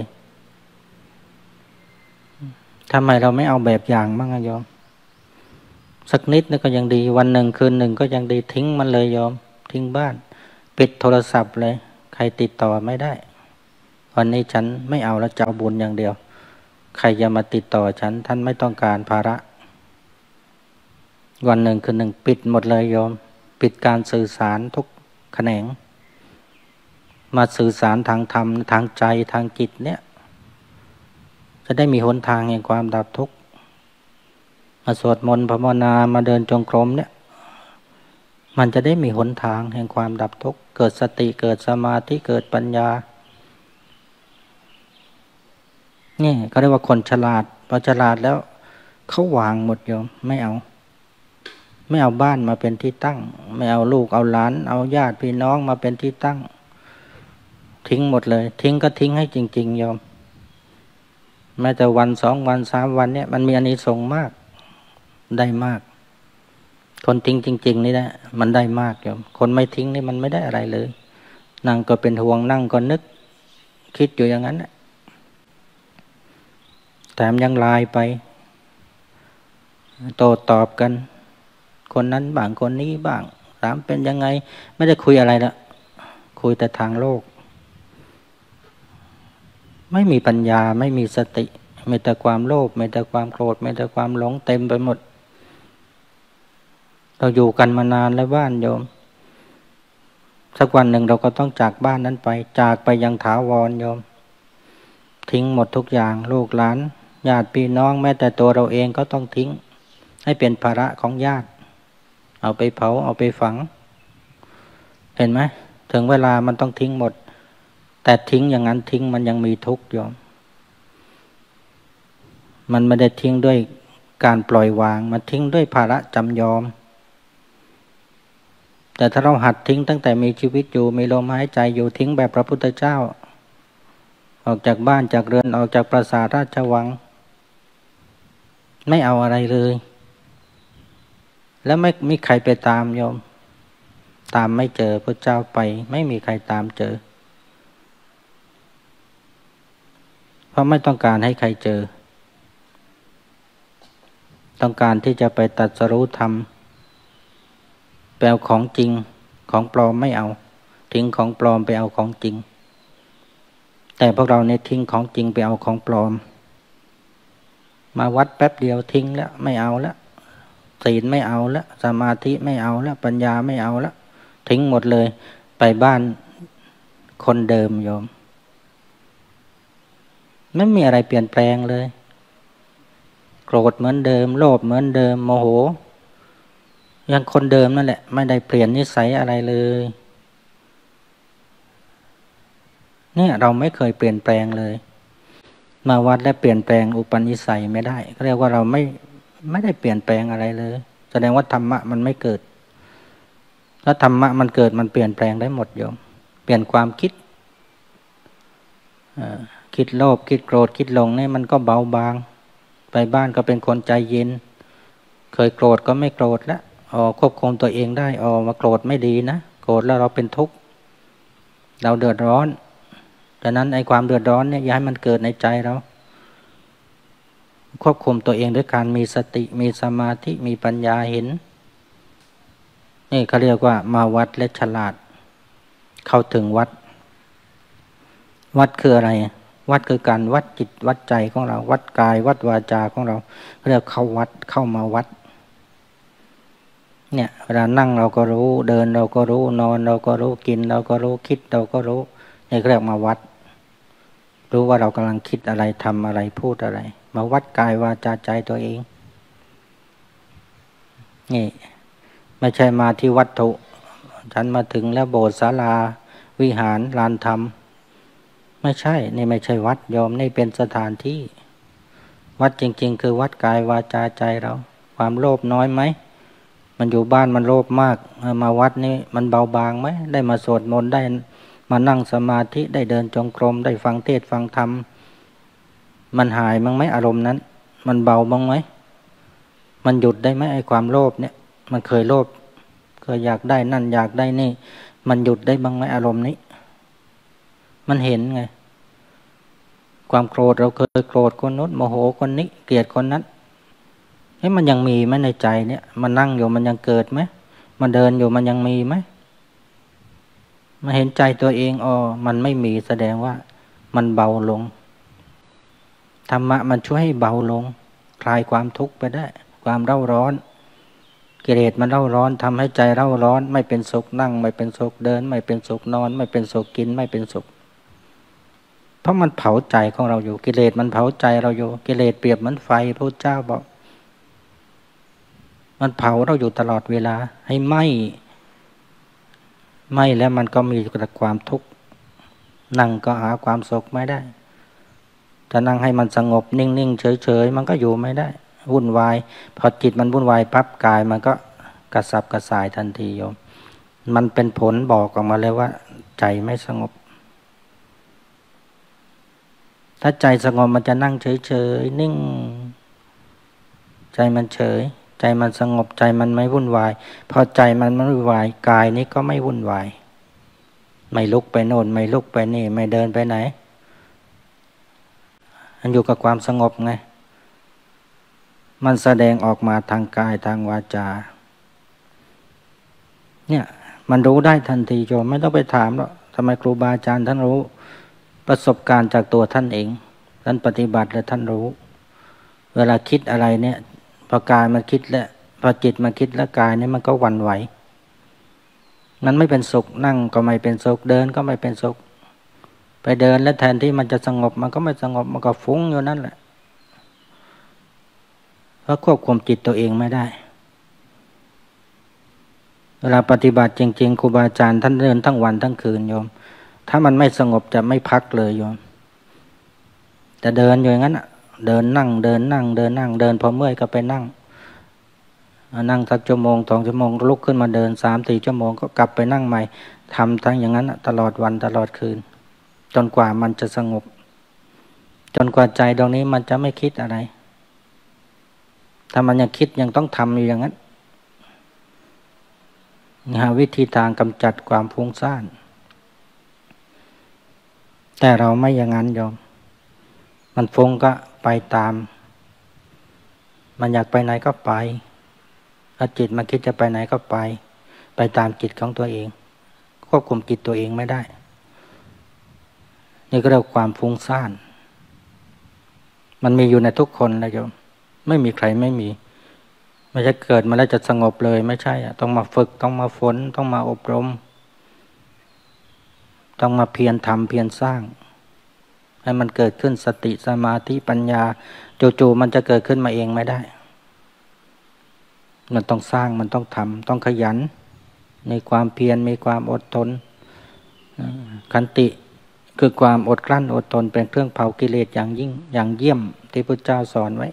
ทำไมเราไม่เอาแบบอย่างบ้างอะโยมสักนิดนึงก็ยังดีวันหนึ่งคืนหนึ่งก็ยังดีทิ้งมันเลยโยมทิ้งบ้านปิดโทรศัพท์เลยใครติดต่อไม่ได้วันนี้ฉันไม่เอาแล้วจะเอาบุญอย่างเดียวใครจะมาติดต่อฉันท่านไม่ต้องการภาระวันหนึ่งคืนหนึ่งปิดหมดเลยโยมปิดการสื่อสารทุกแขนงมาสื่อสารทางธรรมทางใจทางจิตเนี่ยจะได้มีหนทางแห่งความดับทุกข์มาสวดมนต์ภาวนามาเดินจงกรมเนี่ยมันจะได้มีหนทางแห่งความดับทุกข์เกิดสติเกิดสมาธิเกิดปัญญานี่เขาเรียกว่าคนฉลาดพอฉลาดแล้วเขาวางหมดโยมไม่เอาไม่เอาบ้านมาเป็นที่ตั้งไม่เอาลูกเอาหลานเอาญาติพี่น้องมาเป็นที่ตั้งทิ้งหมดเลยทิ้งก็ทิ้งให้จริงๆโยมแม้แต่วันสองวันสามวันเนี่ยมันมีอานิสงส์มากได้มากคนทิ้งจริงๆนี่แหละมันได้มากโยมคนไม่ทิ้งนี่มันไม่ได้อะไรเลยนั่งก็เป็นห่วงนั่งก็นึกคิดอยู่อย่างนั้นแถมยังไลน์ไปโต้ตอบกันคนนั้นบ้างคนนี้บ้างถามเป็นยังไงไม่ได้คุยอะไรละคุยแต่ทางโลกไม่มีปัญญาไม่มีสติมีแต่ความโลภมีแต่ความโกรธมีแต่ความหลงเต็มไปหมดเราอยู่กันมานานแล้วบ้านโยมสักวันหนึ่งเราก็ต้องจากบ้านนั้นไปจากไปยังถาวรโยมทิ้งหมดทุกอย่างลูกหลานญาติพี่น้องแม้แต่ตัวเราเองก็ต้องทิ้งให้เป็นภาระของญาติเอาไปเผาเอาไปฝังเห็นไหมถึงเวลามันต้องทิ้งหมดแต่ทิ้งอย่างนั้นทิ้งมันยังมีทุกข์โยมมันไม่ได้ทิ้งด้วยการปล่อยวางมันทิ้งด้วยภาระจำยอมแต่ถ้าเราหัดทิ้งตั้งแต่มีชีวิตอยู่มีลมหายใจอยู่ทิ้งแบบพระพุทธเจ้าออกจากบ้านจากเรือนออกจากปราสาทราชวังไม่เอาอะไรเลยแล้วไม่มีใครไปตามโยมตามไม่เจอพระเจ้าไปไม่มีใครตามเจอเพราะไม่ต้องการให้ใครเจอต้องการที่จะไปตรัสรู้ธรรมแปลของจริงของปลอมไม่เอาทิ้งของปลอมไปเอาของจริงแต่พวกเราเนี่ยทิ้งของจริงไปเอาของปลอมมาวัดแป๊บเดียวทิ้งแล้วไม่เอาแล้วศีลไม่เอาแล้วสมาธิไม่เอาแล้วปัญญาไม่เอาแล้วทิ้งหมดเลยไปบ้านคนเดิมโยมไม่มีอะไรเปลี่ยนแปลงเลยโกรธเหมือนเดิมโลภเหมือนเดิมโมโหยังคนเดิมนั่นแหละไม่ได้เปลี่ยนนิสัยอะไรเลยเนี่ยเราไม่เคยเปลี่ยนแปลงเลยมาวัดและเปลี่ยนแปลงอุปนิสัยไม่ได้เรียกว่าเราไม่ไม่ได้เปลี่ยนแปลงอะไรเลยแสดงว่าธรรมะมันไม่เกิดถ้าธรรมะมันเกิดมันเปลี่ยนแปลงได้หมดโยมเปลี่ยนความคิดคิดโลภคิดโกรธคิดหลงนี่มันก็เบาบางไปบ้านก็เป็นคนใจเย็นเคยโกรธก็ไม่โกรธแล้วอ๋อควบคุมตัวเองได้อ๋อมาโกรธไม่ดีนะโกรธแล้วเราเป็นทุกข์เราเดือดร้อนดังนั้นไอ้ความเดือดร้อนเนี่ยอย่าให้มันเกิดในใจเราควบคุมตัวเองด้วยการมีสติมีสมาธิมีปัญญาเห็นนี่เขาเรียกว่ามาวัดและฉลาดเข้าถึงวัดวัดคืออะไรวัดคือการวัดจิตวัดใจของเราวัดกายวัดวาจาของเราเรียกเข้าวัดเข้ามาวัดเนี่ยเวลานั่งเราก็รู้เดินเราก็รู้นอนเราก็รู้กินเราก็รู้คิดเราก็รู้นี่เรียกมาวัดรู้ว่าเรากำลังคิดอะไรทำอะไรพูดอะไรมาวัดกายวาจาใจตัวเองนี่ไม่ใช่มาที่วัตถุฉันมาถึงแล้วโบสถ์ศาลาวิหารลานธรรมไม่ใช่นี่ไม่ใช่วัดโยมนี่เป็นสถานที่วัดจริงๆคือวัดกายวาจาใจเราความโลภน้อยไหมมันอยู่บ้านมันโลภมากมาวัดนี่มันเบาบางไหมได้มาสวดมนต์ได้มานั่งสมาธิได้เดินจงกรมได้ฟังเทศฟังธรรมมันหายมั้งไหมอารมณ์นั้นมันเบาบ้างไหมมันหยุดได้ไหมไอ้ความโลภเนี่ยมันเคยโลภเคยอยากได้นั่นอยากได้นี่มันหยุดได้บ้างไหมอารมณ์นี้มันเห็นไงความโกรธเราเคยโกรธคนนู้นโมโหคนนี้เกลียดคนนั้นเฮ้ยมันยังมีไหมในใจเนี่ยมันนั่งอยู่มันยังเกิดไหมมันเดินอยู่มันยังมีไหมมาเห็นใจตัวเองอ๋อมันไม่มีแสดงว่ามันเบาลงธรรมะมันช่วยให้เบาลงคลายความทุกข์ไปได้ความเร่าร้อนกิเลสมันเร่าร้อนทำให้ใจเร่าร้อนไม่เป็นสุขนั่งไม่เป็นสุขเดินไม่เป็นสุขนอนไม่เป็นสุขกินไม่เป็นสุขเพราะมันเผาใจของเราอยู่กิเลสมันเผาใจเราอยู่กิเลสเปรียบเหมือนไฟพระเจ้าบอกมันเผาเราอยู่ตลอดเวลาให้ไหม้ไหม้แล้วมันก็มีแต่ความทุกข์นั่งก็หาความสุขไม่ได้ถ้านั่งให้มันสงบนิ่งๆเฉยๆมันก็อยู่ไม่ได้วุ่นวายพอจิตมันวุ่นวายปั๊บกายมันก็กระสับกระส่ายทันทีโยมมันเป็นผลบอกออกมาเลยว่าใจไม่สงบถ้าใจสงบมันจะนั่งเฉยๆนิ่งใจมันเฉยใจมันสงบใจมันไม่วุ่นวายพอใจมันไม่วุ่นวายกายนี้ก็ไม่วุ่นวายไม่ลุกไปโน่นไม่ลุกไปนี่ไม่เดินไปไหนมันอยู่กับความสงบไงมันแสดงออกมาทางกายทางวาจาเนี่ยมันรู้ได้ทันทีโยมไม่ต้องไปถามหรอกทำไมครูบาอาจารย์ท่านรู้ประสบการณ์จากตัวท่านเองท่านปฏิบัติและท่านรู้เวลาคิดอะไรเนี่ยพอกายมันคิดแล้วพอจิตมันคิดแล้วกายนี่มันก็หวั่นไหวมันไม่เป็นสุขนั่งก็ไม่เป็นสุขเดินก็ไม่เป็นสุขไปเดินแล้วแทนที่มันจะสงบมันก็ไม่สงบมันก็ฟุ้งอยู่นั่นแหละเพราะควบคุมจิตตัวเองไม่ได้เวลาปฏิบัติจริงๆครูบาอาจารย์ท่านเดินทั้งวันทั้งคืนโยมถ้ามันไม่สงบจะไม่พักเลยโยมแต่เดินอยู่อย่างนั้นเดินนั่งเดินนั่งเดินนั่งเดินพอเมื่อยก็ไปนั่งนั่งสักชั่วโมงสองชั่วโมงลุกขึ้นมาเดินสามสี่ชั่วโมงก็กลับไปนั่งใหม่ทำทั้งอย่างนั้นตลอดวันตลอดคืนจนกว่ามันจะสงบจนกว่าใจตรงนี้มันจะไม่คิดอะไรถ้ามันยังคิดยังต้องทำอยู่อย่างนั้นหาวิธีทางกำจัดความฟุ้งซ่านแต่เราไม่อย่างนั้นโยมมันฟุ้งก็ไปตามมันอยากไปไหนก็ไปถ้าจิตมันคิดจะไปไหนก็ไปไปตามจิตของตัวเองควบคุมจิตตัวเองไม่ได้นี่ก็เรียกความฟุ้งซ่านมันมีอยู่ในทุกคนนะโยมไม่มีใครไม่มีไม่ใช่เกิดมาแล้วจะสงบเลยไม่ใช่อะต้องมาฝึกต้องมาฝนต้องมาอบรมต้องมาเพียรทำเพียรสร้างให้มันเกิดขึ้นสติสมาธิปัญญาจู่ๆมันจะเกิดขึ้นมาเองไม่ได้มันต้องสร้างมันต้องทำต้องขยันมีความเพียรมีความอดทนขันติคือความอดกลั้นอดทนเป็นเครื่องเผากิเลสอย่างยิ่งอย่างเยี่ยมที่พระเจ้าสอนไว้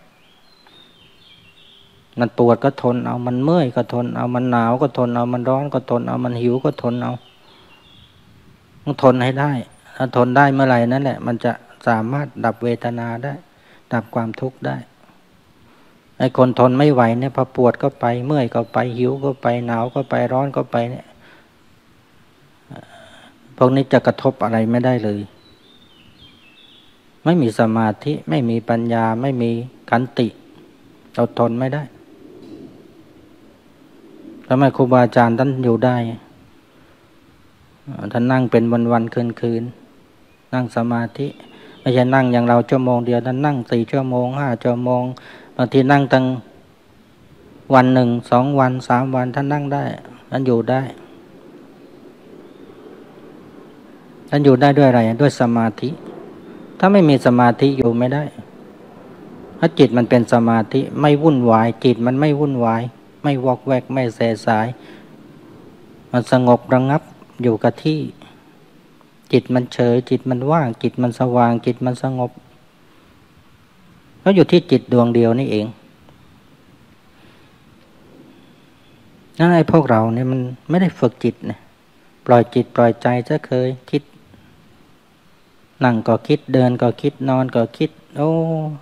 มันปวดก็ทนเอามันเมื่อยก็ทนเอามันหนาวก็ทนเอามันร้อนก็ทนเอามันหิวก็ทนเอาต้องทนให้ได้ถ้าทนได้เมื่อไหร่นั่นแหละมันจะสามารถดับเวทนาได้ดับความทุกข์ได้ไอ้คนทนไม่ไหวเนี่ยพอปวดก็ไปเมื่อยก็ไปหิวก็ไปหนาวก็ไปร้อนก็ไปเนี่ยพวกนี้จะกระทบอะไรไม่ได้เลยไม่มีสมาธิไม่มีปัญญาไม่มีขันติเราทนไม่ได้ทำไมครูบาอาจารย์ท่านอยู่ได้ท่านนั่งเป็นวันวันคืนคืนนั่งสมาธิไม่ใช่นั่งอย่างเราชั่วโมงเดียวท่านนั่งสี่ชั่วโมงห้าชั่วโมงบางทีนั่งตั้งวันหนึ่งสองวันสามวันท่านนั่งได้ท่านอยู่ได้ท่านอยู่ได้ด้วยอะไรด้วยสมาธิถ้าไม่มีสมาธิอยู่ไม่ได้ถ้าจิตมันเป็นสมาธิไม่วุ่นวายจิตมันไม่วุ่นวายไม่วอกแวกไม่แสสายมันสงบระงับอยู่กับที่จิตมันเฉยจิตมันว่างจิตมันสว่างจิตมันสงบก็อยู่ที่จิตดวงเดียวนี่เองนั่นไอ้พวกเราเนี่ยมันไม่ได้ฝึกจิตนะปล่อยจิตปล่อยใจจะเคยคิดนั่งก็คิดเดินก็คิดนอนก็คิดโอ้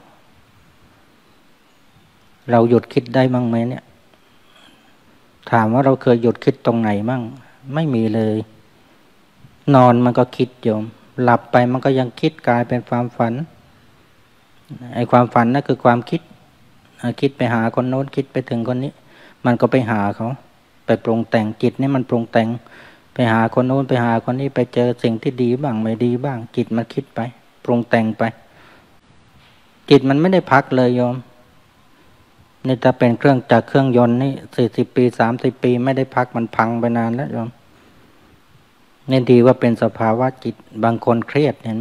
เราหยุดคิดได้บ้างไหมเนี่ยถามว่าเราเคยหยุดคิดตรงไหนมั่งไม่มีเลยนอนมันก็คิดโยมหลับไปมันก็ยังคิดกลายเป็นความฝันไอ้ความฝันนั่นคือความคิดคิดไปหาคนโน้นคิดไปถึงคนนี้มันก็ไปหาเขาไปปรุงแต่งจิตนี่มันปรุงแต่งไปหาคนโน้นไปหาคนนี้ไปเจอสิ่งที่ดีบ้างไม่ดีบ้างจิตมันคิดไปปรุงแต่งไปจิตมันไม่ได้พักเลยโยมนี่ถ้าเป็นเครื่องจักรเครื่องยนต์นี่สี่สิบปีสามสิบปีไม่ได้พักมันพังไปนานแล้วโยมนี่ดีว่าเป็นสภาวะจิตบางคนเครียดเห็นไหม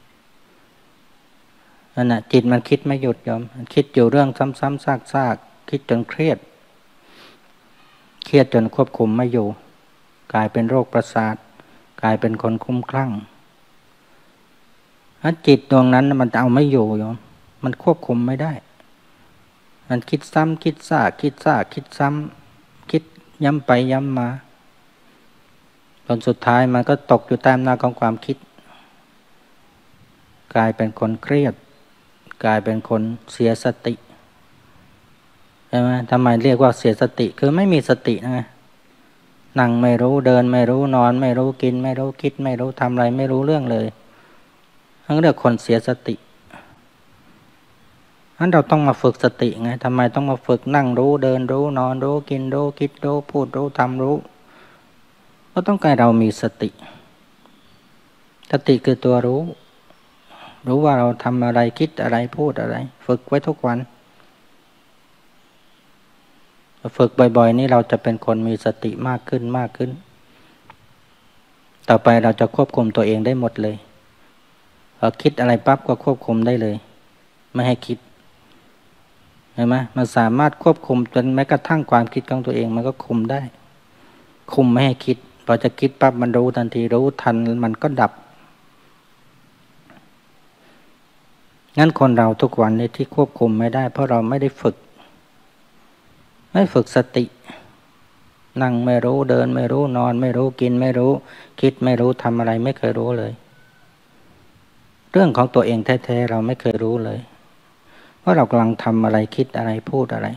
นั่นน่ะจิตมันคิดไม่หยุดโยมมันคิดอยู่เรื่องซ้ำๆซากๆคิดจนเครียดเครียดจนควบคุมไม่อยู่กลายเป็นโรคประสาทกลายเป็นคนคลุ้มคลั่งถ้าจิตดวงนั้นมันเอาไม่อยู่โยมมันควบคุมไม่ได้มันคิดซ้ำคิดซากคิดซากคิดซ้ำคิดย้ำไปย้ำมาจนสุดท้ายมันก็ตกอยู่ใต้อำนาจของความคิดกลายเป็นคนเครียดกลายเป็นคนเสียสติใช่ไหมทำไมเรียกว่าเสียสติคือไม่มีสตินะนั่งไม่รู้เดินไม่รู้นอนไม่รู้กินไม่รู้คิดไม่รู้ทำอะไรไม่รู้เรื่องเลยนั่นเรียกคนเสียสตินั้นเราต้องมาฝึกสติไงทำไมต้องมาฝึกนั่งรู้เดินรู้นอนรู้กินรู้คิดรู้พูดรู้ทำรู้ก็ต้องการเรามีสติสติคือตัวรู้รู้ว่าเราทำอะไรคิดอะไรพูดอะไรฝึกไว้ทุกวันฝึกบ่อยๆนี้เราจะเป็นคนมีสติมากขึ้นมากขึ้นต่อไปเราจะควบคุมตัวเองได้หมดเลยพอคิดอะไรปั๊บก็ควบคุมได้เลยไม่ให้คิดเห็นไหมมันสามารถควบคุมจนแม้กระทั่งความคิดของตัวเองมันก็คุมได้คุมไม่ให้คิดพอจะคิดปั๊บมันรู้ทันทีรู้ทันมันก็ดับงั้นคนเราทุกวันนี้ที่ควบคุมไม่ได้เพราะเราไม่ได้ฝึกไม่ฝึกสตินั่งไม่รู้เดินไม่รู้นอนไม่รู้กินไม่รู้คิดไม่รู้ทำอะไรไม่เคยรู้เลยเรื่องของตัวเองแท้ๆเราไม่เคยรู้เลยว่าเรากำลังทำอะไรคิดอะไรพูดอะไร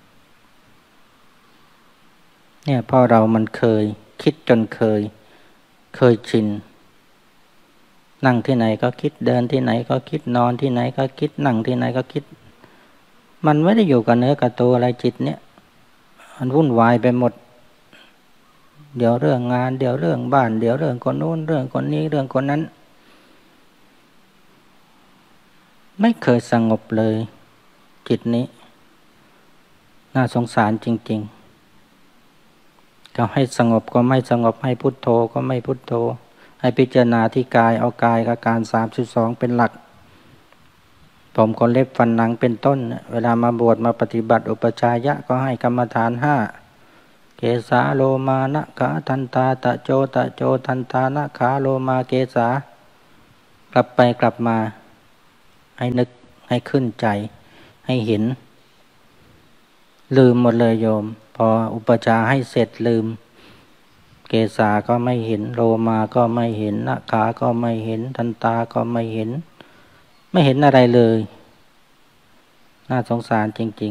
เนี่ยพอเรามันเคยคิดจนเคยเคยชินนั่งที่ไหนก็คิดเดินที่ไหนก็คิดนอนที่ไหนก็คิดนั่งที่ไหนก็คิดมันไม่ได้อยู่กับเนื้อกับตัวอะไรจิตเนี่ยมันวุ่นวายไปหมดเดี๋ยวเรื่องงานเดี๋ยวเรื่องบ้านเดี๋ยวเรื่องคนโน้นเรื่องคนนี้เรื่องคนนั้นไม่เคยสงบเลยจิตนี้น่าสงสารจริงๆเขาให้สงบก็ไม่สงบให้พุทโธก็ไม่พุทโธให้พิจารณาที่กายเอากายกับการสามสิบสองเป็นหลักผมขนเล็บฟันหนังเป็นต้นเวลามาบวชมาปฏิบัติอุปจายะก็ให้กรรมฐานห้าเกสาโลมานะขาทันตาตะโจตะโจทันตานะขาโลมาเกสากลับไปกลับมาให้นึกให้ขึ้นใจให้เห็นลืมหมดเลยโยมพออุปจาให้เสร็จลืมเกสาก็ไม่เห็นโลมาก็ไม่เห็นนาขาก็ไม่เห็นทันตาก็ไม่เห็นไม่เห็นอะไรเลยน่าสงสารจริง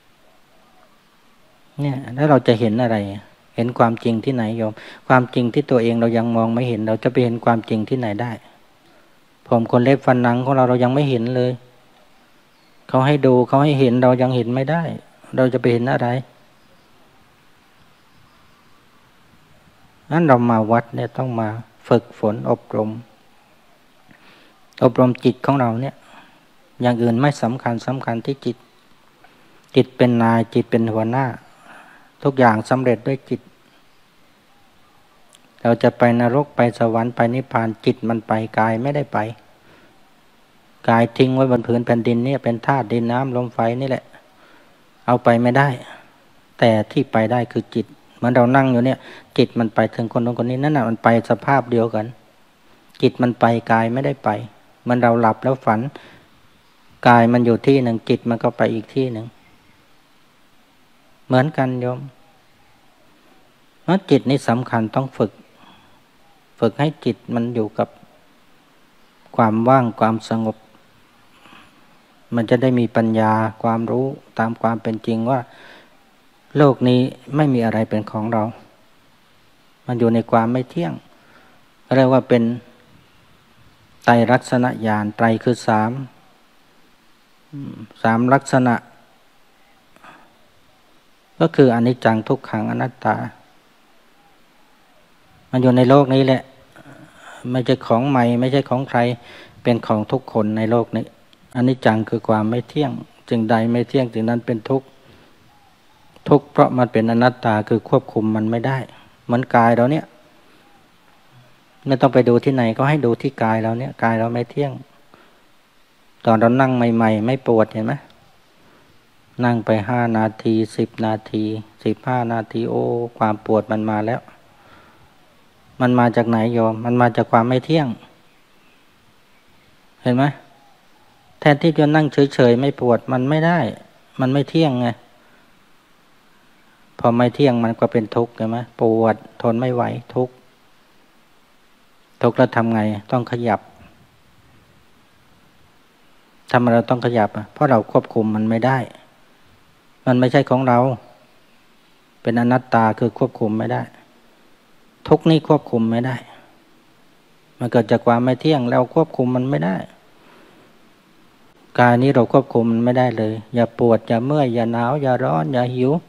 ๆเนี่ยแล้วเราจะเห็นอะไรเห็นความจริงที่ไหนโยมความจริงที่ตัวเองเรายังมองไม่เห็นเราจะไปเห็นความจริงที่ไหนได้ผมคนเล็บฟันหนังของเราเรายังไม่เห็นเลยเขาให้ดูเขาให้เห็นเรายังเห็นไม่ได้เราจะไปเห็นอะไรนั้นเรามาวัดเนี่ยต้องมาฝึกฝนอบรมอบรมจิตของเราเนี่ยอย่างอื่นไม่สำคัญสำคัญที่จิตจิตเป็นนายจิตเป็นหัวหน้าทุกอย่างสำเร็จด้วยจิตเราจะไปนรกไปสวรรค์ไปนิพพานจิตมันไปกายไม่ได้ไปกายทิ้งไว้บนพื้นแผ่นดินเนี่ยเป็นธาตุดินน้ำลมไฟนี่แหละเอาไปไม่ได้แต่ที่ไปได้คือจิตเหมือนเรานั่งอยู่เนี่ยจิตมันไปถึงคนนู้นคนนี้นั่นน่ะมันไปสภาพเดียวกันจิตมันไปกายไม่ได้ไปเหมือนเราหลับแล้วฝันกายมันอยู่ที่หนึ่งจิตมันก็ไปอีกที่หนึ่งเหมือนกันโยมเพราะจิตนี่สำคัญต้องฝึกฝึกให้จิตมันอยู่กับความว่างความสงบมันจะได้มีปัญญาความรู้ตามความเป็นจริงว่าโลกนี้ไม่มีอะไรเป็นของเรามันอยู่ในความไม่เที่ยงเรียกว่าเป็นไตรลักษณญาณไตรคือสามสามลักษณะก็คืออนิจจังทุกขังอนัตตามันอยู่ในโลกนี้แหละไม่ใช่ของใหม่ไม่ใช่ของใครเป็นของทุกคนในโลกนี้อนิจจังคือความไม่เที่ยงจึงใดไม่เที่ยงจึงนั้นเป็นทุกข์ทุกข์เพราะมันเป็นอนัตตาคือควบคุมมันไม่ได้เหมือนกายเราเนี่ยไม่ต้องไปดูที่ไหนก็ให้ดูที่กายเราเนี่ยกายเราไม่เที่ยงตอนเรานั่งใหม่ๆไม่ปวดเห็นไหมนั่งไปห้านาทีสิบนาทีสิบห้านาทีโอ้ความปวดมันมาแล้วมันมาจากไหนโยมมันมาจากความไม่เที่ยงเห็นไหมแทนที่จะนั่งเฉยๆไม่ปวดมันไม่ได้มันไม่เที่ยงไงพอไม่เที่ยงมันก็เป็นทุกข์ใช่ไหมปวดทนไม่ไหวทุกข์ทุกข์แล้วทำไงต้องขยับทำไมเราต้องขยับอ่ะเพราะเราควบคุมมันไม่ได้มันไม่ใช่ของเราเป็นอนัตตาคือควบคุมไม่ได้ทุกข์นี่ควบคุมไม่ได้มันเกิดจากความไม่เที่ยงเราควบคุมมันไม่ได้กายนี้เราควบคุมมันไม่ได้เลยอย่าปวดอย่าเมื่อยอย่าหนาวอย่าร้อนอย่าหิว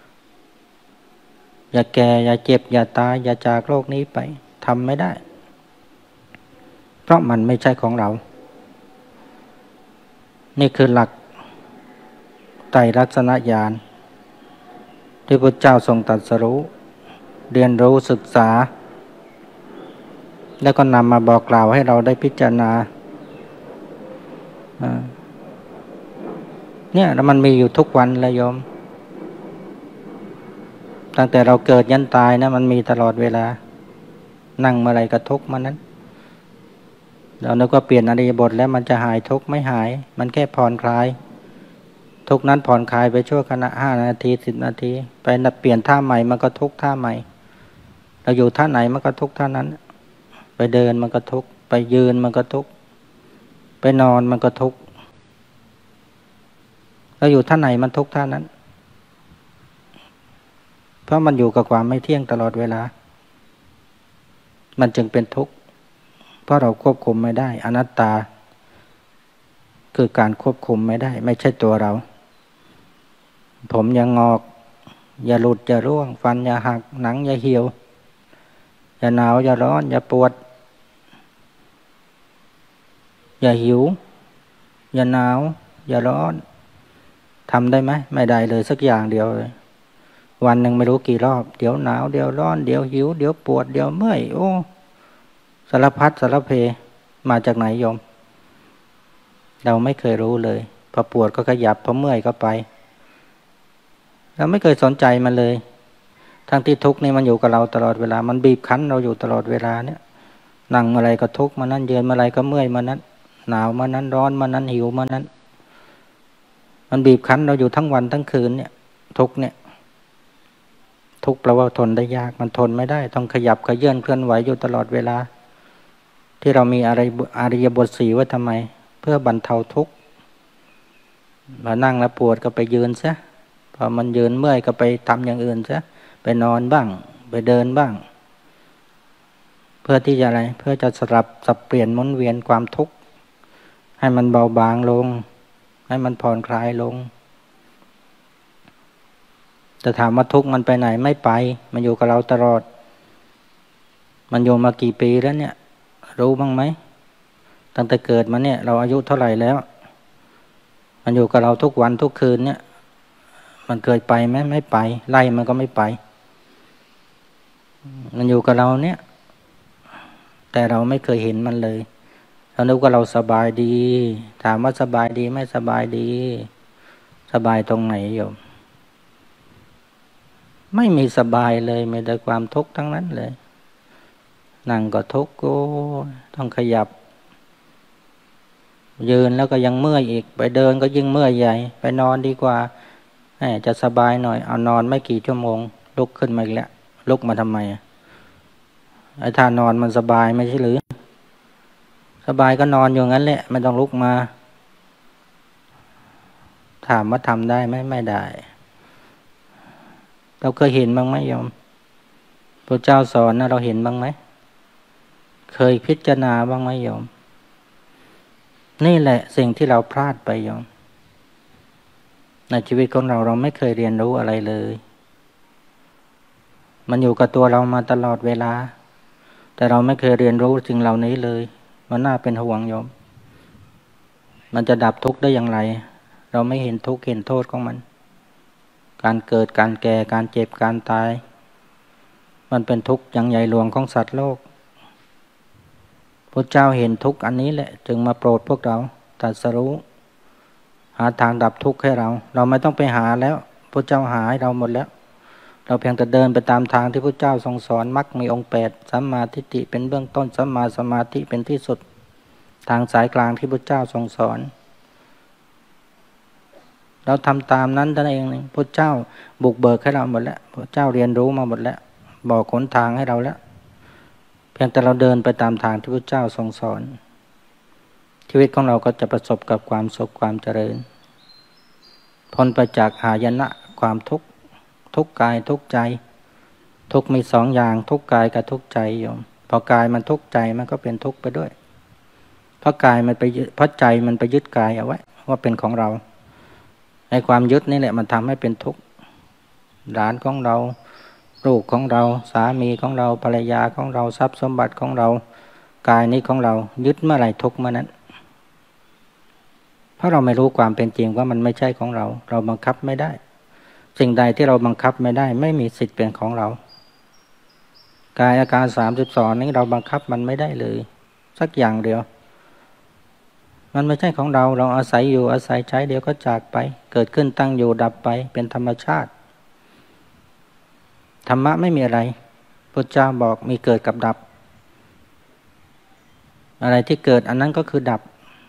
อย่าแก่อย่าเจ็บอย่าตายอย่าจากโลกนี้ไปทำไม่ได้เพราะมันไม่ใช่ของเรานี่คือหลักไตรลักษณญาณที่พระเจ้าทรงตรัสรู้เรียนรู้ศึกษาแล้วก็นำมาบอกกล่าวให้เราได้พิจารณาเนี่ยแล้วมันมีอยู่ทุกวันเลยโยมตั้งแต่เราเกิดยันตายนะมันมีตลอดเวลานั่งเมื่อไรก็ทุกข์มันนั้นเรานึกว่าเปลี่ยนอริยบทแล้วมันจะหายทุกข์ไม่หายมันแค่ผ่อนคลายทุกนั้นผ่อนคลายไปชั่วขณะห้านาทีสิบนาทีไปนับเปลี่ยนท่าใหม่มันก็ทุกท่าใหม่เราอยู่ท่าไหนมันก็ทุกท่านั้นไปเดินมันก็ทุกไปยืนมันก็ทุกไปนอนมันก็ทุกเราอยู่ท่าไหนมันทุกท่านั้นเพราะมันอยู่กับความไม่เที่ยงตลอดเวลามันจึงเป็นทุกข์เพราะเราควบคุมไม่ได้อนัตตาคือการควบคุมไม่ได้ไม่ใช่ตัวเราผมอย่างงอกอย่าหลุดอย่าร่วงฟันอย่าหักหนังอย่าเหี่ยวอย่าหนาวอย่าร้อนอย่าปวดอย่าหิวอย่าหนาวอย่าร้อนทำได้ไหมไม่ได้เลยสักอย่างเดียวเลยวันหนึ่งไม่รู้กี่รอบเดี๋ยวหนาวเดี๋ยวร้อนเดี๋ยวหิวเดี๋ยวปวดเดี๋ยวเมื่อยโอ้สารพัดสารเพมาจากไหนโยมเราไม่เคยรู้เลยพอปวดก็ขยับพอเมื่อยก็ไปเราไม่เคยสนใจมันเลยทั้งที่ทุกข์นี่มันอยู่กับเราตลอดเวลามันบีบคั้นเราอยู่ตลอดเวลาเนี่ยนั่งเมื่อไรก็ทุกข์มานั้นยืนเมื่อไรก็เมื่อยมานั้นหนาวมานั้นร้อนมานั้นหิวมานั้นมันบีบคั้นเราอยู่ทั้งวันทั้งคืนเนี่ยทุกข์เนี่ยทุกข์แปลว่าทนได้ยากมันทนไม่ได้ต้องขยับขยื่นเคลื่อนไหวอยู่ตลอดเวลาที่เรามีอะไรอริยบทสี่ไว้ทำไมเพื่อบรรเทาทุกข์มานั่งแล้วปวดก็ไปยืนซะพอมันยืนเมื่อยก็ไปทำอย่างอื่นซะไปนอนบ้างไปเดินบ้างเพื่อที่จะอะไรเพื่อจะสลับสับเปลี่ยนหมุนเวียนความทุกข์ให้มันเบาบางลงให้มันผ่อนคลายลงแต่ถามว่าทุกข์มันไปไหนไม่ไปมันอยู่กับเราตลอดมันอยู่มากี่ปีแล้วเนี่ยรู้บ้างไหมตั้งแต่เกิดมาเนี่ยเราอายุเท่าไหร่แล้วมันอยู่กับเราทุกวันทุกคืนเนี่ยมันเคยไปไหมไม่ไปไล่มันก็ไม่ไปมันอยู่กับเราเนี่ยแต่เราไม่เคยเห็นมันเลยเรานึกว่าเราสบายดีถามว่าสบายดีไม่สบายดีสบายตรงไหนโยมไม่มีสบายเลยมีแต่ความทุกข์ทั้งนั้นเลยนั่งก็ทุกข์ก็ต้องขยับยืนแล้วก็ยังเมื่อยอีกไปเดินก็ยิ่งเมื่อยใหญ่ไปนอนดีกว่าจะสบายหน่อยเอานอนไม่กี่ชั่วโมงลุกขึ้นมาอีกแล้วลุกมาทำไมไอ้ท่านอนมันสบายไม่ใช่หรือสบายก็นอนอยู่งั้นแหละไม่ต้องลุกมาถามว่าทำได้ไหมไม่ได้เราเคยเห็นบ้างไหมโยมพระเจ้าสอนนะเราเห็นบ้างไหมเคยพิจารณาบ้างไหมโยมนี่แหละสิ่งที่เราพลาดไปโยมในชีวิตของเราเราไม่เคยเรียนรู้อะไรเลยมันอยู่กับตัวเรามาตลอดเวลาแต่เราไม่เคยเรียนรู้สิ่งเหล่านี้เลยมันน่าเป็นห่วงโยมมันจะดับทุกข์ได้อย่างไรเราไม่เห็นทุกข์เห็นโทษของมันการเกิดการแก่การเจ็บการตายมันเป็นทุกข์อย่างใหญ่หลวงของสัตว์โลกพระเจ้าเห็นทุกข์อันนี้แหละจึงมาโปรดพวกเราตรัสรู้หาทางดับทุกข์ให้เราเราไม่ต้องไปหาแล้วพระเจ้าหาให้เราหมดแล้วเราเพียงแต่เดินไปตามทางที่พระเจ้าทรงสอนมรรคมีองค์แปดสัมมาทิฏฐิเป็นเบื้องต้นสัมมาสมาธิเป็นที่สุดทางสายกลางที่พระเจ้าทรงสอนเราทำตามนั้นท่านเองพระเจ้าบุกเบิกให้เราหมดแล้วพระเจ้าเรียนรู้มาหมดแล้วบอกหนทางให้เราแล้วเพียงแต่เราเดินไปตามทางที่พระเจ้าทรงสอนชีวิตของเราก็จะประสบกับความสุขความเจริญพ้นไปจากหายนะความทุกข์ทุกข์กายทุกข์ใจทุกข์มีสองอย่างทุกข์กายกับทุกข์ใจโยมพอกายมันทุกข์ใจมันก็เป็นทุกข์ไปด้วยเพราะกายมันไปเพราะใจมันไปยึดกายเอาไว้ว่าเป็นของเราไอ้ความยึดนี่แหละมันทำให้เป็นทุกข์หลานของเราลูกของเราสามีของเราภรรยาของเราทรัพย์สมบัติของเรากายนี้ของเรายึดเมื่อไหร่ทุกข์เมื่อนั้นเพราะเราไม่รู้ความเป็นจริงว่ามันไม่ใช่ของเราเราบังคับไม่ได้สิ่งใดที่เราบังคับไม่ได้ไม่มีสิทธิ์เป็นของเรากายอาการสามสิบสองนี้เราบังคับมันไม่ได้เลยสักอย่างเดียวมันไม่ใช่ของเราเราอาศัยอยู่อาศัยใช้เดี๋ยวก็จากไปเกิดขึ้นตั้งอยู่ดับไปเป็นธรรมชาติธรรมะไม่มีอะไรพุทธเจ้าบอกมีเกิดกับดับอะไรที่เกิดอันนั้นก็คือดับ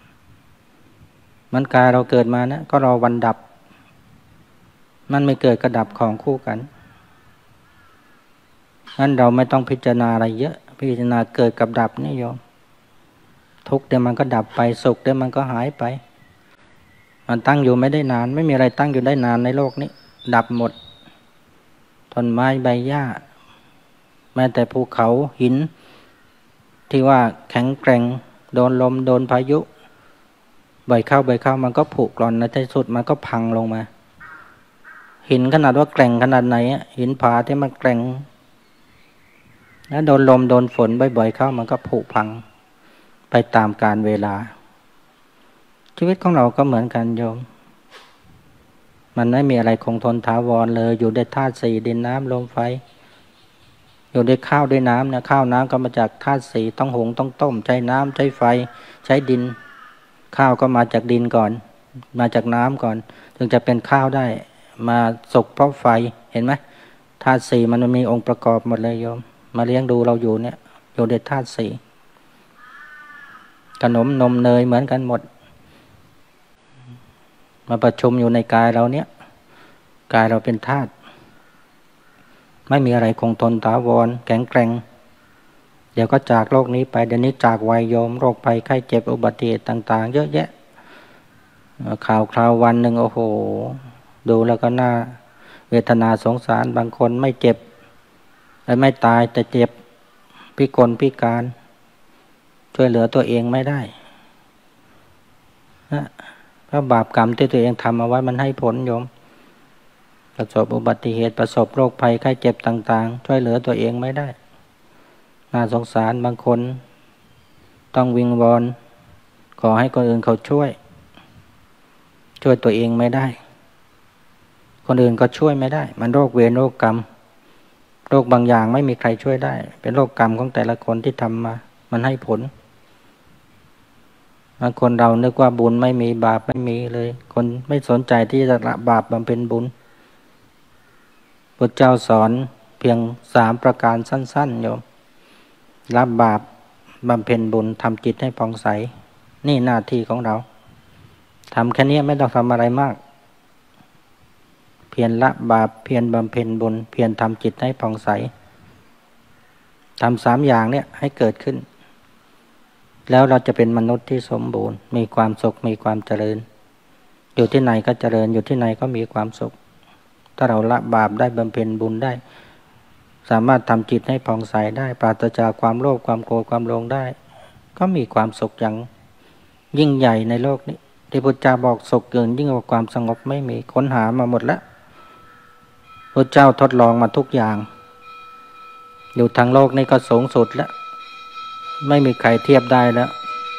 มันกายเราเกิดมานะก็รอวันดับมันไม่เกิดกับดับของคู่กันงั้นเราไม่ต้องพิจารณาอะไรเยอะพิจารณาเกิดกับดับนี่โยมทุกข์เดี๋ยวมันก็ดับไปสุขเดี๋ยวมันก็หายไปมันตั้งอยู่ไม่ได้นานไม่มีอะไรตั้งอยู่ได้นานในโลกนี้ดับหมดต้นไม้ใบหญ้าแม้แต่ภูเขาหินที่ว่าแข็งแกร่งโดนลมโดนพายุบ่อยเข้าบ่อยเข้ามันก็ผุกร่อนในที่สุดมันก็พังลงมาหินขนาดว่าแกร่งขนาดไหนหินผาที่มันแกร่งแล้วโดนลมโดนฝนบ่อยๆเข้ามันก็ผุพังไปตามกาลเวลาชีวิตของเราก็เหมือนกันโยมมันไม่มีอะไรคงทนถาวรเลยอยู่ด้วยธาตุสี่ดินน้ำลมไฟอยู่ด้วยข้าวด้วยน้ำนะข้าวน้ำก็มาจากธาตุสี่ต้องหุงต้องต้มใช้น้ำใช้ไฟใช้ดินข้าวก็มาจากดินก่อนมาจากน้ำก่อนถึงจะเป็นข้าวได้มาสุกเพราะไฟเห็นไหมธาตุสี่มันมีองค์ประกอบหมดเลยโยมมาเลี้ยงดูเราอยู่เนี่ยอยู่ด้วยธาตุสี่ขนมนมเนยเหมือนกันหมดมาประชุมอยู่ในกายเราเนี้ยกายเราเป็นธาตุไม่มีอะไรคงทนถาวรแข็งแกร่งเดี๋ยวก็จากโลกนี้ไปเดี๋ยวนี้จากวัยโยมโรคภัยไข้เจ็บอุบัติเหตุต่างๆเยอะแยะข่าวคราววันหนึ่งโอ้โหดูแล้วก็น่าเวทนาสงสารบางคนไม่เจ็บไม่ตายแต่เจ็บพิกลพิการช่วยเหลือตัวเองไม่ได้นะเพราะบาปกรรมที่ตัวเองทำเอาไว้มันให้ผลโยมประสบอุบัติเหตุประสบโรคภัยไข้เจ็บต่างๆช่วยเหลือตัวเองไม่ได้น่าสงสารบางคนต้องวิงวอนขอให้คนอื่นเขาช่วยช่วยตัวเองไม่ได้คนอื่นก็ช่วยไม่ได้มันโรคเวรโรคกรรมโรคบางอย่างไม่มีใครช่วยได้เป็นโรคกรรมของแต่ละคนที่ทำมามันให้ผลบางคนเรานึกว่าบุญไม่มีบาปไม่มีเลยคนไม่สนใจที่จะละบาปบำเพ็ญบุญพุทธเจ้าสอนเพียงสามประการสั้นๆโยมละบาปบำเพ็ญบุญทำจิตให้ผ่องใสนี่หน้าที่ของเราทำแค่นี้ไม่ต้องทำอะไรมากเพียรละบาปเพียรบำเพ็ญบุญเพียรทำจิตให้ผ่องใสทำสามอย่างเนี่ยให้เกิดขึ้นแล้วเราจะเป็นมนุษย์ที่สมบูรณ์มีความสุขมีความเจริญอยู่ที่ไหนก็เจริญอยู่ที่ไหนก็มีความสุขถ้าเราละบาปได้บำเพ็ญบุญได้สามารถทำจิตให้ผ่องใสได้ปราศจากความโลภความโกรธความหลงได้ก็มีความสุขอย่างยิ่งใหญ่ในโลกนี้ที่พุทธเจ้าบอกสุขเกินยิ่งกว่าความสงบไม่มีค้นหามาหมดแล้วพุทธเจ้าทดลองมาทุกอย่างอยู่ทางโลกนี้ก็สูงสุดแล้วไม่มีใครเทียบได้แล้ว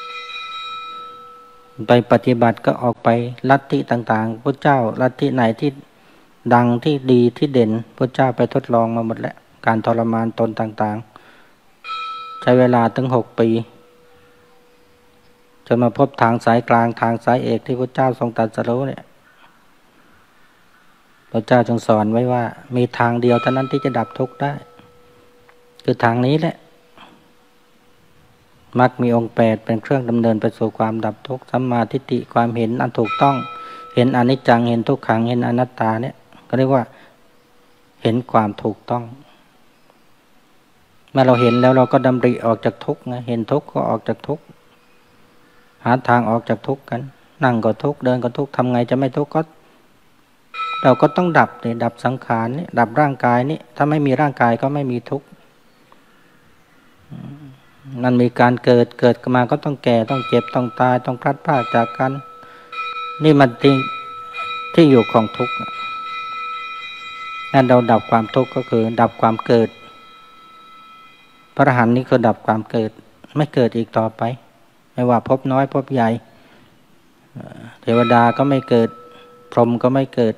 ไปปฏิบัติก็ออกไปลัทธิต่างๆพุทธเจ้าลัทธิไหนที่ดังที่ดีที่เด่นพุทธเจ้าไปทดลองมาหมดแล้วการทรมานตนต่างๆใช้เวลาถึงหกปีจนมาพบทางสายกลางทางสายเอกที่พระเจ้าทรงตรัสรู้เนี่ยพระเจ้าทรงสอนไว้ว่ามีทางเดียวเท่านั้นที่จะดับทุกข์ได้คือทางนี้แหละมรรคมีองค์แปดเป็นเครื่องดำเนินไปสู่ความดับทุกข์สัมมาทิฏฐิความเห็นอันถูกต้องเห็นอนิจจังเห็นทุกขังเห็นอนัตตาเนี่ยก็เรียกว่าเห็นความถูกต้องเมื่อเราเห็นแล้วเราก็ดำริออกจากทุกข์ไงเห็นทุกข์ก็ออกจากทุกข์หาทางออกจากทุกข์กันนั่งก็ทุกข์เดินก็ทุกข์ทำไงจะไม่ทุกข์ก็เราก็ต้องดับเลยดับสังขารนี่ดับร่างกายนี่ถ้าไม่มีร่างกายก็ไม่มีทุกข์มันมีการเกิดเกิดมาก็ต้องแก่ต้องเจ็บต้องตายต้องพลัดพรากจากกันนี่มันที่ที่อยู่ของทุกข์นั่นเราดับความทุกข์ก็คือดับความเกิดพระอรหันต์นี่คือดับความเกิดไม่เกิดอีกต่อไปไม่ว่าภพน้อยภพใหญ่เทวดาก็ไม่เกิดพรหมก็ไม่เกิด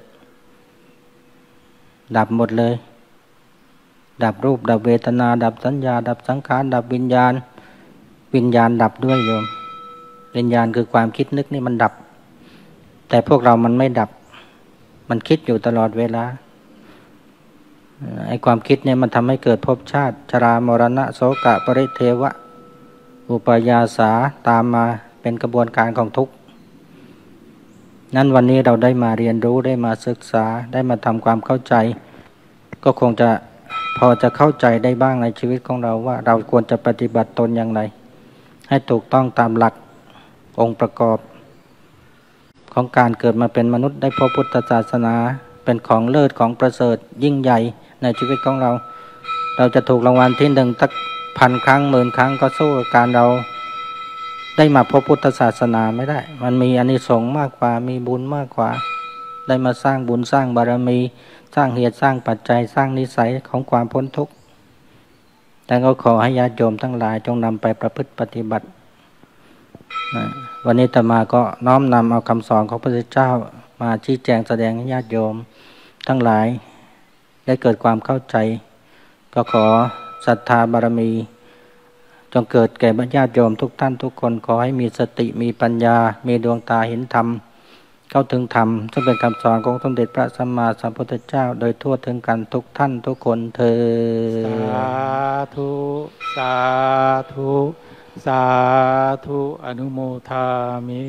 ดับหมดเลยดับรูปดับเวทนาดับสัญญาดับสังขารดับวิญญาณวิญญาณดับด้วยโยมวิญญาณคือความคิดนึกนี่มันดับแต่พวกเรามันไม่ดับมันคิดอยู่ตลอดเวลาไอ้ความคิดเนี่ยมันทำให้เกิดภพชาติชรามรณะโสกะปริเทวะอุปายาสาตามมาเป็นกระบวนการของทุกข์นั้นวันนี้เราได้มาเรียนรู้ได้มาศึกษาได้มาทำความเข้าใจก็คงจะพอจะเข้าใจได้บ้างในชีวิตของเราว่าเราควรจะปฏิบัติตนอย่างไรให้ถูกต้องตามหลักองค์ประกอบของการเกิดมาเป็นมนุษย์ได้พบพุทธศาสนาเป็นของเลิศของประเสริฐยิ่งใหญ่ในชีวิตของเราเราจะถูกรางวัลที่หนึ่งสักพันครั้งหมื่นครั้งก็สู้กับการเราได้มาพบพุทธศาสนาไม่ได้มันมีอานิสงส์มากกว่ามีบุญมากกว่าได้มาสร้างบุญสร้างบารมีสร้างเหตุสร้างปัจจัยสร้างนิสัยของความพ้นทุกข์แต่ก็ขอให้ญาติโยมทั้งหลายจงนำไปประพฤติปฏิบัตินะวันนี้อาตมาก็น้อมนำเอาคำสอนของพระพุทธเจ้ามาชี้แจงแสดงให้ญาติโยมทั้งหลายได้เกิดความเข้าใจก็ขอศรัทธาบารมีจงเกิดแก่ญาติโยมทุกท่านทุกคนขอให้มีสติมีปัญญามีดวงตาเห็นธรรมเข้าถึงธรรมซึ่งเป็นคำสอนของสมเด็จพระสัมมาสัมพุทธเจ้าโดยทั่วถึงกันทุกท่านทุกคนเทอญสาธุสาธุสาธุอนุโมทามิ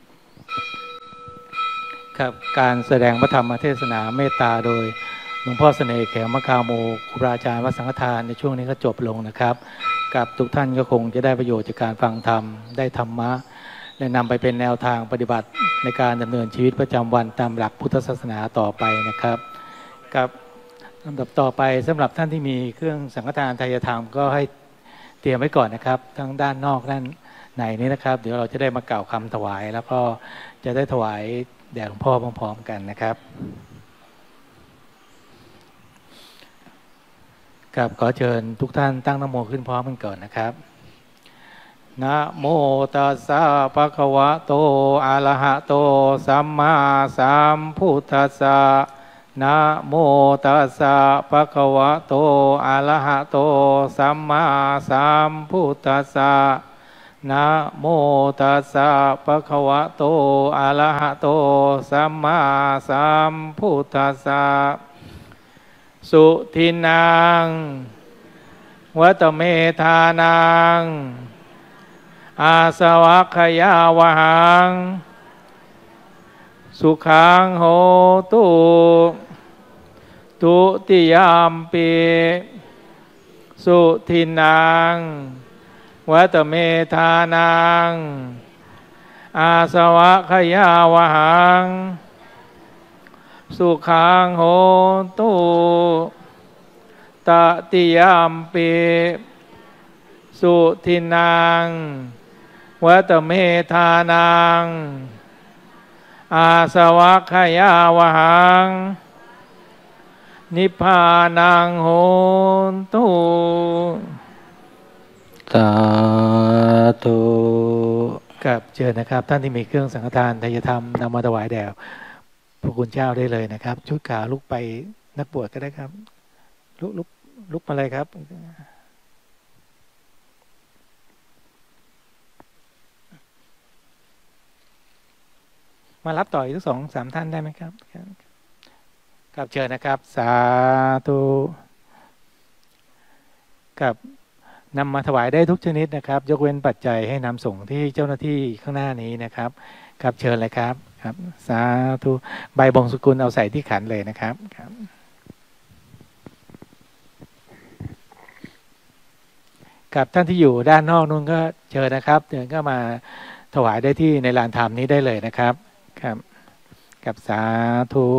ครับการแสดงพระธรรมเทศนาเมตตาโดยหลวงพ่อเสน่ห์แขมคาโมครูบาอาจารย์วัดสังฆทานในช่วงนี้ก็จบลงนะครับกับทุกท่านก็คงจะได้ประโยชน์จากการฟังธรรมได้ธรรมะและนำไปเป็นแนวทางปฏิบัติในการดำเนินชีวิตประจำวันตามหลักพุทธศาสนาต่อไปนะครับกับลำดับต่อไปสำหรับท่านที่มีเครื่องสังฆทานไทยธรรมก็ให้เตรียมไว้ก่อนนะครับทั้งด้านนอกด้านในนี้นะครับเดี๋ยวเราจะได้มากล่าวคำถวายแล้วก็จะได้ถวายแด่หลวงพ่อพร้อมๆกันนะครับครับขอเชิญทุกท่านตั้งนะโมขึ้นพร้อมกันก่อนนะครับนะโมตัสสะภะคะวะโตอะระหะโตสัมมาสัมพุทธัสสะนะโมตัสสะภะคะวะโตอะระหะโตสัมมาสัมพุทธัสสะนะโมตัสสะภะคะวะโตอะระหะโตสัมมาสัมพุทธัสสะสุทินังวัตเมธานังอาสวัคยาวหังสุขังโหตุตุติยามปิสุทินังวัตเมธานังอาสวัคยาวหังสุขังโหตุตติยามปิสุทินังวัตเมธานังอาสวัคยาวหังนิพพานังโหตุสาธุกับเชิญนะครับท่านที่มีเครื่องสังฆทานไทยธรรมนำมาถวายแด่พระคุณเจ้าได้เลยนะครับชุดขาลุกไปนักบวชก็ได้ครับลุกลุกลุกมาเลยครับมารับต่ออีกสักสองสามท่านได้ไหมครับกับเชิญนะครับสาธุกับนำมาถวายได้ทุกชนิดนะครับยกเว้นปัจจัยให้นำส่งที่เจ้าหน้าที่ข้างหน้านี้นะครับครับเชิญเลยครับครับสาธุใบบงสกุลเอาใส่ที่ขันเลยนะครับครับกับท่านที่อยู่ด้านนอกนู้นก็เชิญนะครับเดินก็มาถวายได้ที่ในลานธรรมนี้ได้เลยนะครับครับกับสาธุ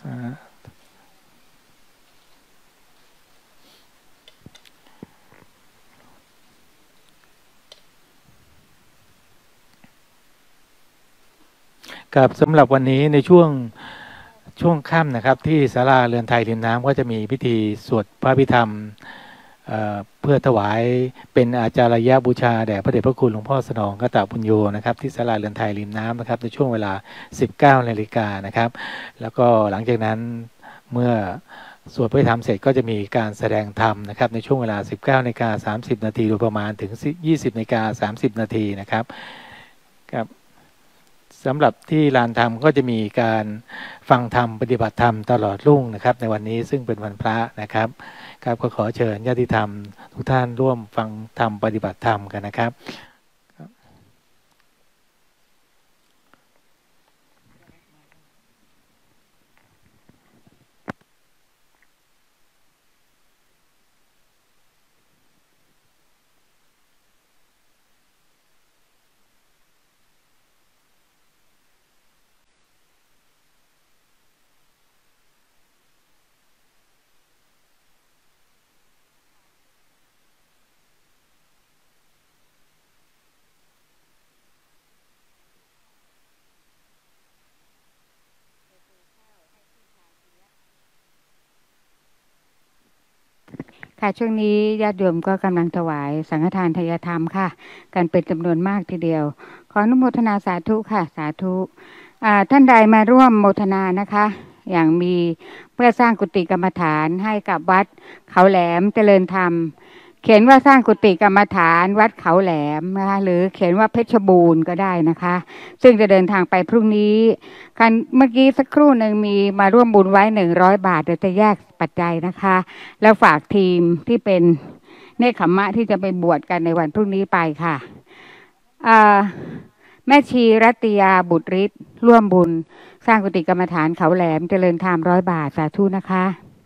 กับสำหรับวันนี้ในช่วงช่วงค่ำนะครับที่ศาลาเรือนไทยริมน้ำก็จะมีพิธีสวดพระพิธรรมเอ่อเพื่อถวายเป็นอาจารยบูชาแด่พระเดชพระคุณหลวงพ่อสนองกตปุญโญนะครับที่ศาลาเรือนไทยริมน้ำนะครับในช่วงเวลา สิบเก้านาฬิกานะครับแล้วก็หลังจากนั้นเมื่อสวดพระธรรมเสร็จก็จะมีการแสดงธรรมนะครับในช่วงเวลา สิบเก้านาฬิกาสามสิบนาทีโดยประมาณถึง ยี่สิบนาฬิกาสามสิบนาทีนะครับครับสำหรับที่ลานธรรมก็จะมีการฟังธรรมปฏิบัติธรรมตลอดรุ่งนะครับในวันนี้ซึ่งเป็นวันพระนะครับครับก็ขอเชิญญาติธรรมทุกท่านร่วมฟังธรรมปฏิบัติธรรมกันนะครับค่ะช่วงนี้ญาติโยมก็กำลังถวายสังฆทานไทยธรรมค่ะกันเป็นจำนวนมากทีเดียวขออนุโมทนาสาธุค่ะสาธุท่านใดมาร่วมโมทนานะคะอย่างมีเพื่อสร้างกุฏิกรรมฐานให้กับวัดเขาแหลมเจริญธรรมเขียนว่าสร้างกุฏิกรรมฐานวัดเขาแหลมนะคะหรือเขียนว่าเพชรบูรณ์ก็ได้นะคะซึ่งจะเดินทางไปพรุ่งนี้กันเมื่อกี้สักครู่หนึ่งมีมาร่วมบุญไว้หนึ่งร้อยบาทเดี๋ยวจะแยกปัจจัยนะคะแล้วฝากทีมที่เป็นเนคขมมะที่จะไปบวชกันในวันพรุ่งนี้ไปค่ะแม่ชีรัตยาบุตรฤทธิ์ร่วมบุญสร้างกุฏิกรรมฐานเขาแหลมเจริญธรรมร้อยบาทสาธุนะคะ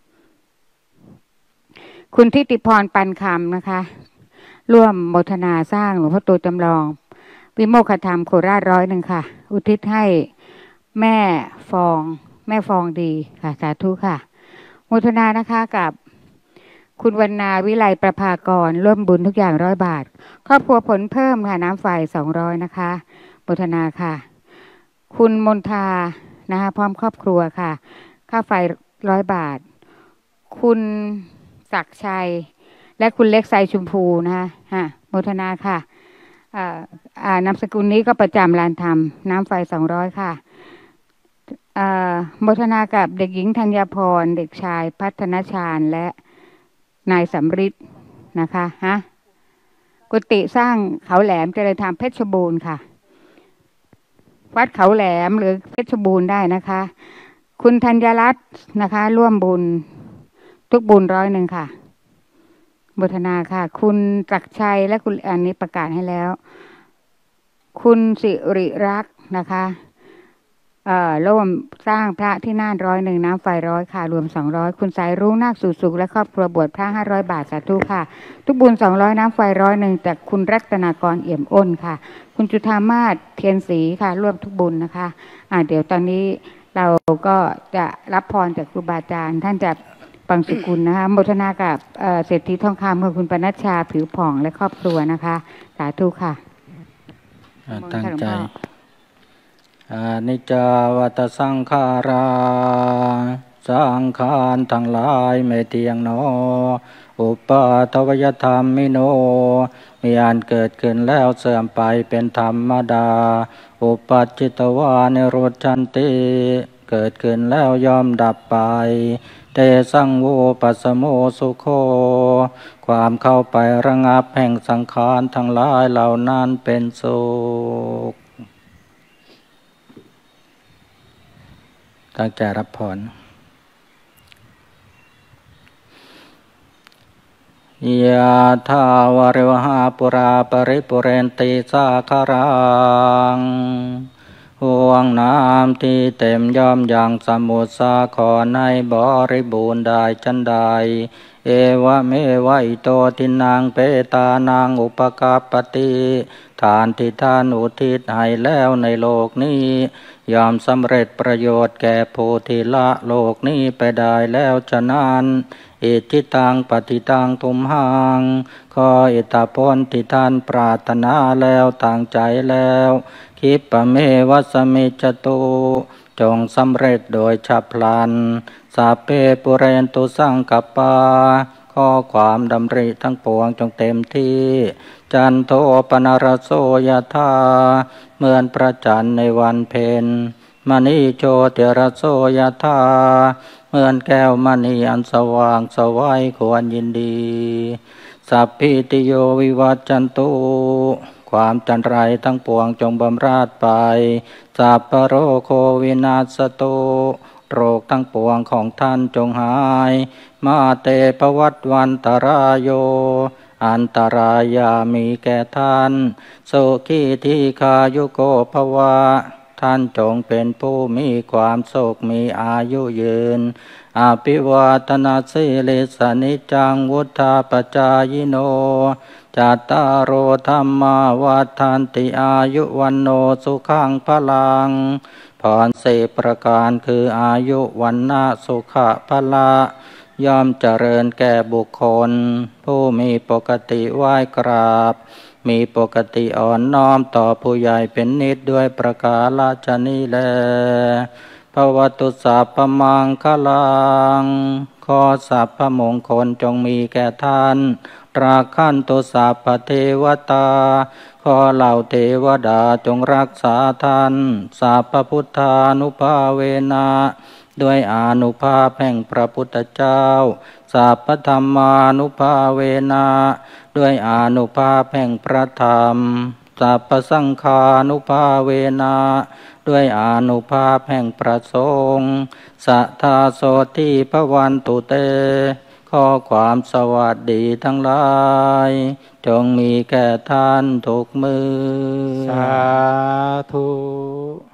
คุณทิติพรปันคำนะคะร่วมโมทนาสร้างหลวงพ่อโตจำลองวิโมกขธรรมโคราชร้อยหนึ่งค่ะอุทิศให้แม่ฟองแม่ฟองดีค่ะสาธุค่ะโมทนานะคะกับคุณวรรณาวิไลประภากรร่วมบุญทุกอย่างร้อยบาทครอบครัวผลเพิ่มค่ะน้ำไฟสองร้อยนะคะโมทนาค่ะคุณมนทานะคะพร้อมครอบครัวค่ะค่าไฟร้อยบาทคุณศักดิ์ชัยและคุณเล็กไซชุมพูนะคะฮะโมทนาค่ะอ่าอ่านามสกุลนี้ก็ประจำลานธรรมน้ำไฟสองร้อยค่ะอ่าโมทนากับเด็กหญิงธัญพรเด็กชายพัฒนชาญและนายสำริดนะคะฮะกุฏิสร้างเขาแหลมเจริญธรรมเพชรบูรณ์ค่ะวัดเขาแหลมหรือเพชรบูรณ์ได้นะคะคุณธัญรัตน์นะคะร่วมบุญทุกบุญร้อยหนึ่งค่ะบูชนาค่ะคุณจักรชัยและคุณอันนี้ประกาศให้แล้วคุณสิริรักษ์นะคะเอ่อร่วมสร้างพระที่น่านร้อยหนึ่งน้ำไฟร้อยค่ะรวมสองร้อยคุณสายรุ้งนาคสู่สุขและครอบครัวบวชพระห้าร้อยบาทสาธุค่ะทุกบุญสองร้อยน้ำไฟร้อยหนึ่งจากคุณรัตนากรเอี่ยมอ้นค่ะคุณจุฑามาศเทียนศรีค่ะร่วมทุกบุญนะคะอ่าเดี๋ยวตอนนี้เราก็จะรับพรจากครูบาอาจารย์ท่านจะปังสุกุลนะคะโมทนากับเศรษฐีทองคำของคุณปนัชชาผิวผ่องและครอบครัวนะคะสาธุค่ะตั้งใจอานิจจาวัตสังขาราสังขารทั้งหลายไม่เที่ยงหนออุปาทวยธรรมมิโนมีอันเกิดขึ้นแล้วเสื่อมไปเป็นธรรมดาอุปัจจิตวานิโรธชันติเกิดขึ้นแล้วยอมดับไปเตสังโวปัสสโมสุโคความเข้าไประงับแห่งสังขารทั้งหลายเหล่านั้นเป็นสุขตั้งใจรับพรยะถาวาริวหาปุราปริปุเรนติสาคารังห่วงน้ำที่เต็มย่อมอย่างสมุทรสาครในบริบูรณ์ได้จันใดเอวะเมวะอิโตทินังเปตานางอุปกาปติทานที่ท่านอุทิศให้แล้วในโลกนี้ยอมสำเร็จประโยชน์แก่ผู้ที่ละโลกนี้ไปได้แล้วฉะนั้นอิทธิตังปฏิตังทุมหังขออิทธิพลที่ท่านปรารถนาแล้วตั้งใจแล้วคิปะเมวัสมิจตุจงสำเร็จโดยฉับพลันสัพเพปุเรนตุสังกปาข้อความดำริทั้งปวงจงเต็มที่จันโทปนรโสยธาเหมือนพระจันทร์ในวันเพ็ญมณีโชติรโสยธาเหมือนแก้วมณีอันสว่างสวัยควรยินดีสัพพิติโยวิวัจจันตุความจันไรทั้งปวงจงบำราดไปสัพพโรโควินาศตุโรคทั้งปวงของท่านจงหายมาเตปวัตวันตรายโยอันตรายามีแก่ท่านโสขีทีคายุโกภวะท่านจงเป็นผู้มีความสุขมีอายุยืนอภิวาทนาสิริสนิจังวุธาปจายโนจัตตารโอธรรมาวัฏันติอายุวันโนสุขังพลังพรสี่ประการคืออายุวันนะสุขะพละย่อมเจริญแก่บุคคลผู้มีปกติไหว้กราบมีปกติอ่อนน้อมต่อผู้ใหญ่เป็นนิจด้วยประกาศนี้แลภวตุสัพพมังคลังขอสัพพมงคลจงมีแก่ท่านราคันตุสัพพเทวตาขอเหล่าเทวดาจงรักษาท่านสัพพพุทธานุภาเวนะด้วยอานุภาพแห่งพระพุทธเจ้าสัพพธรรมานุภาเวนะด้วยอานุภาพแห่งพระธรรมสัพพสังฆานุภาเวนะด้วยอานุภาพแห่งพระสงฆ์สัทธาโสติภวันตุเตขขอความสวัสดีทั้งหลายจงมีแก่ท่านทุกมือสาธุ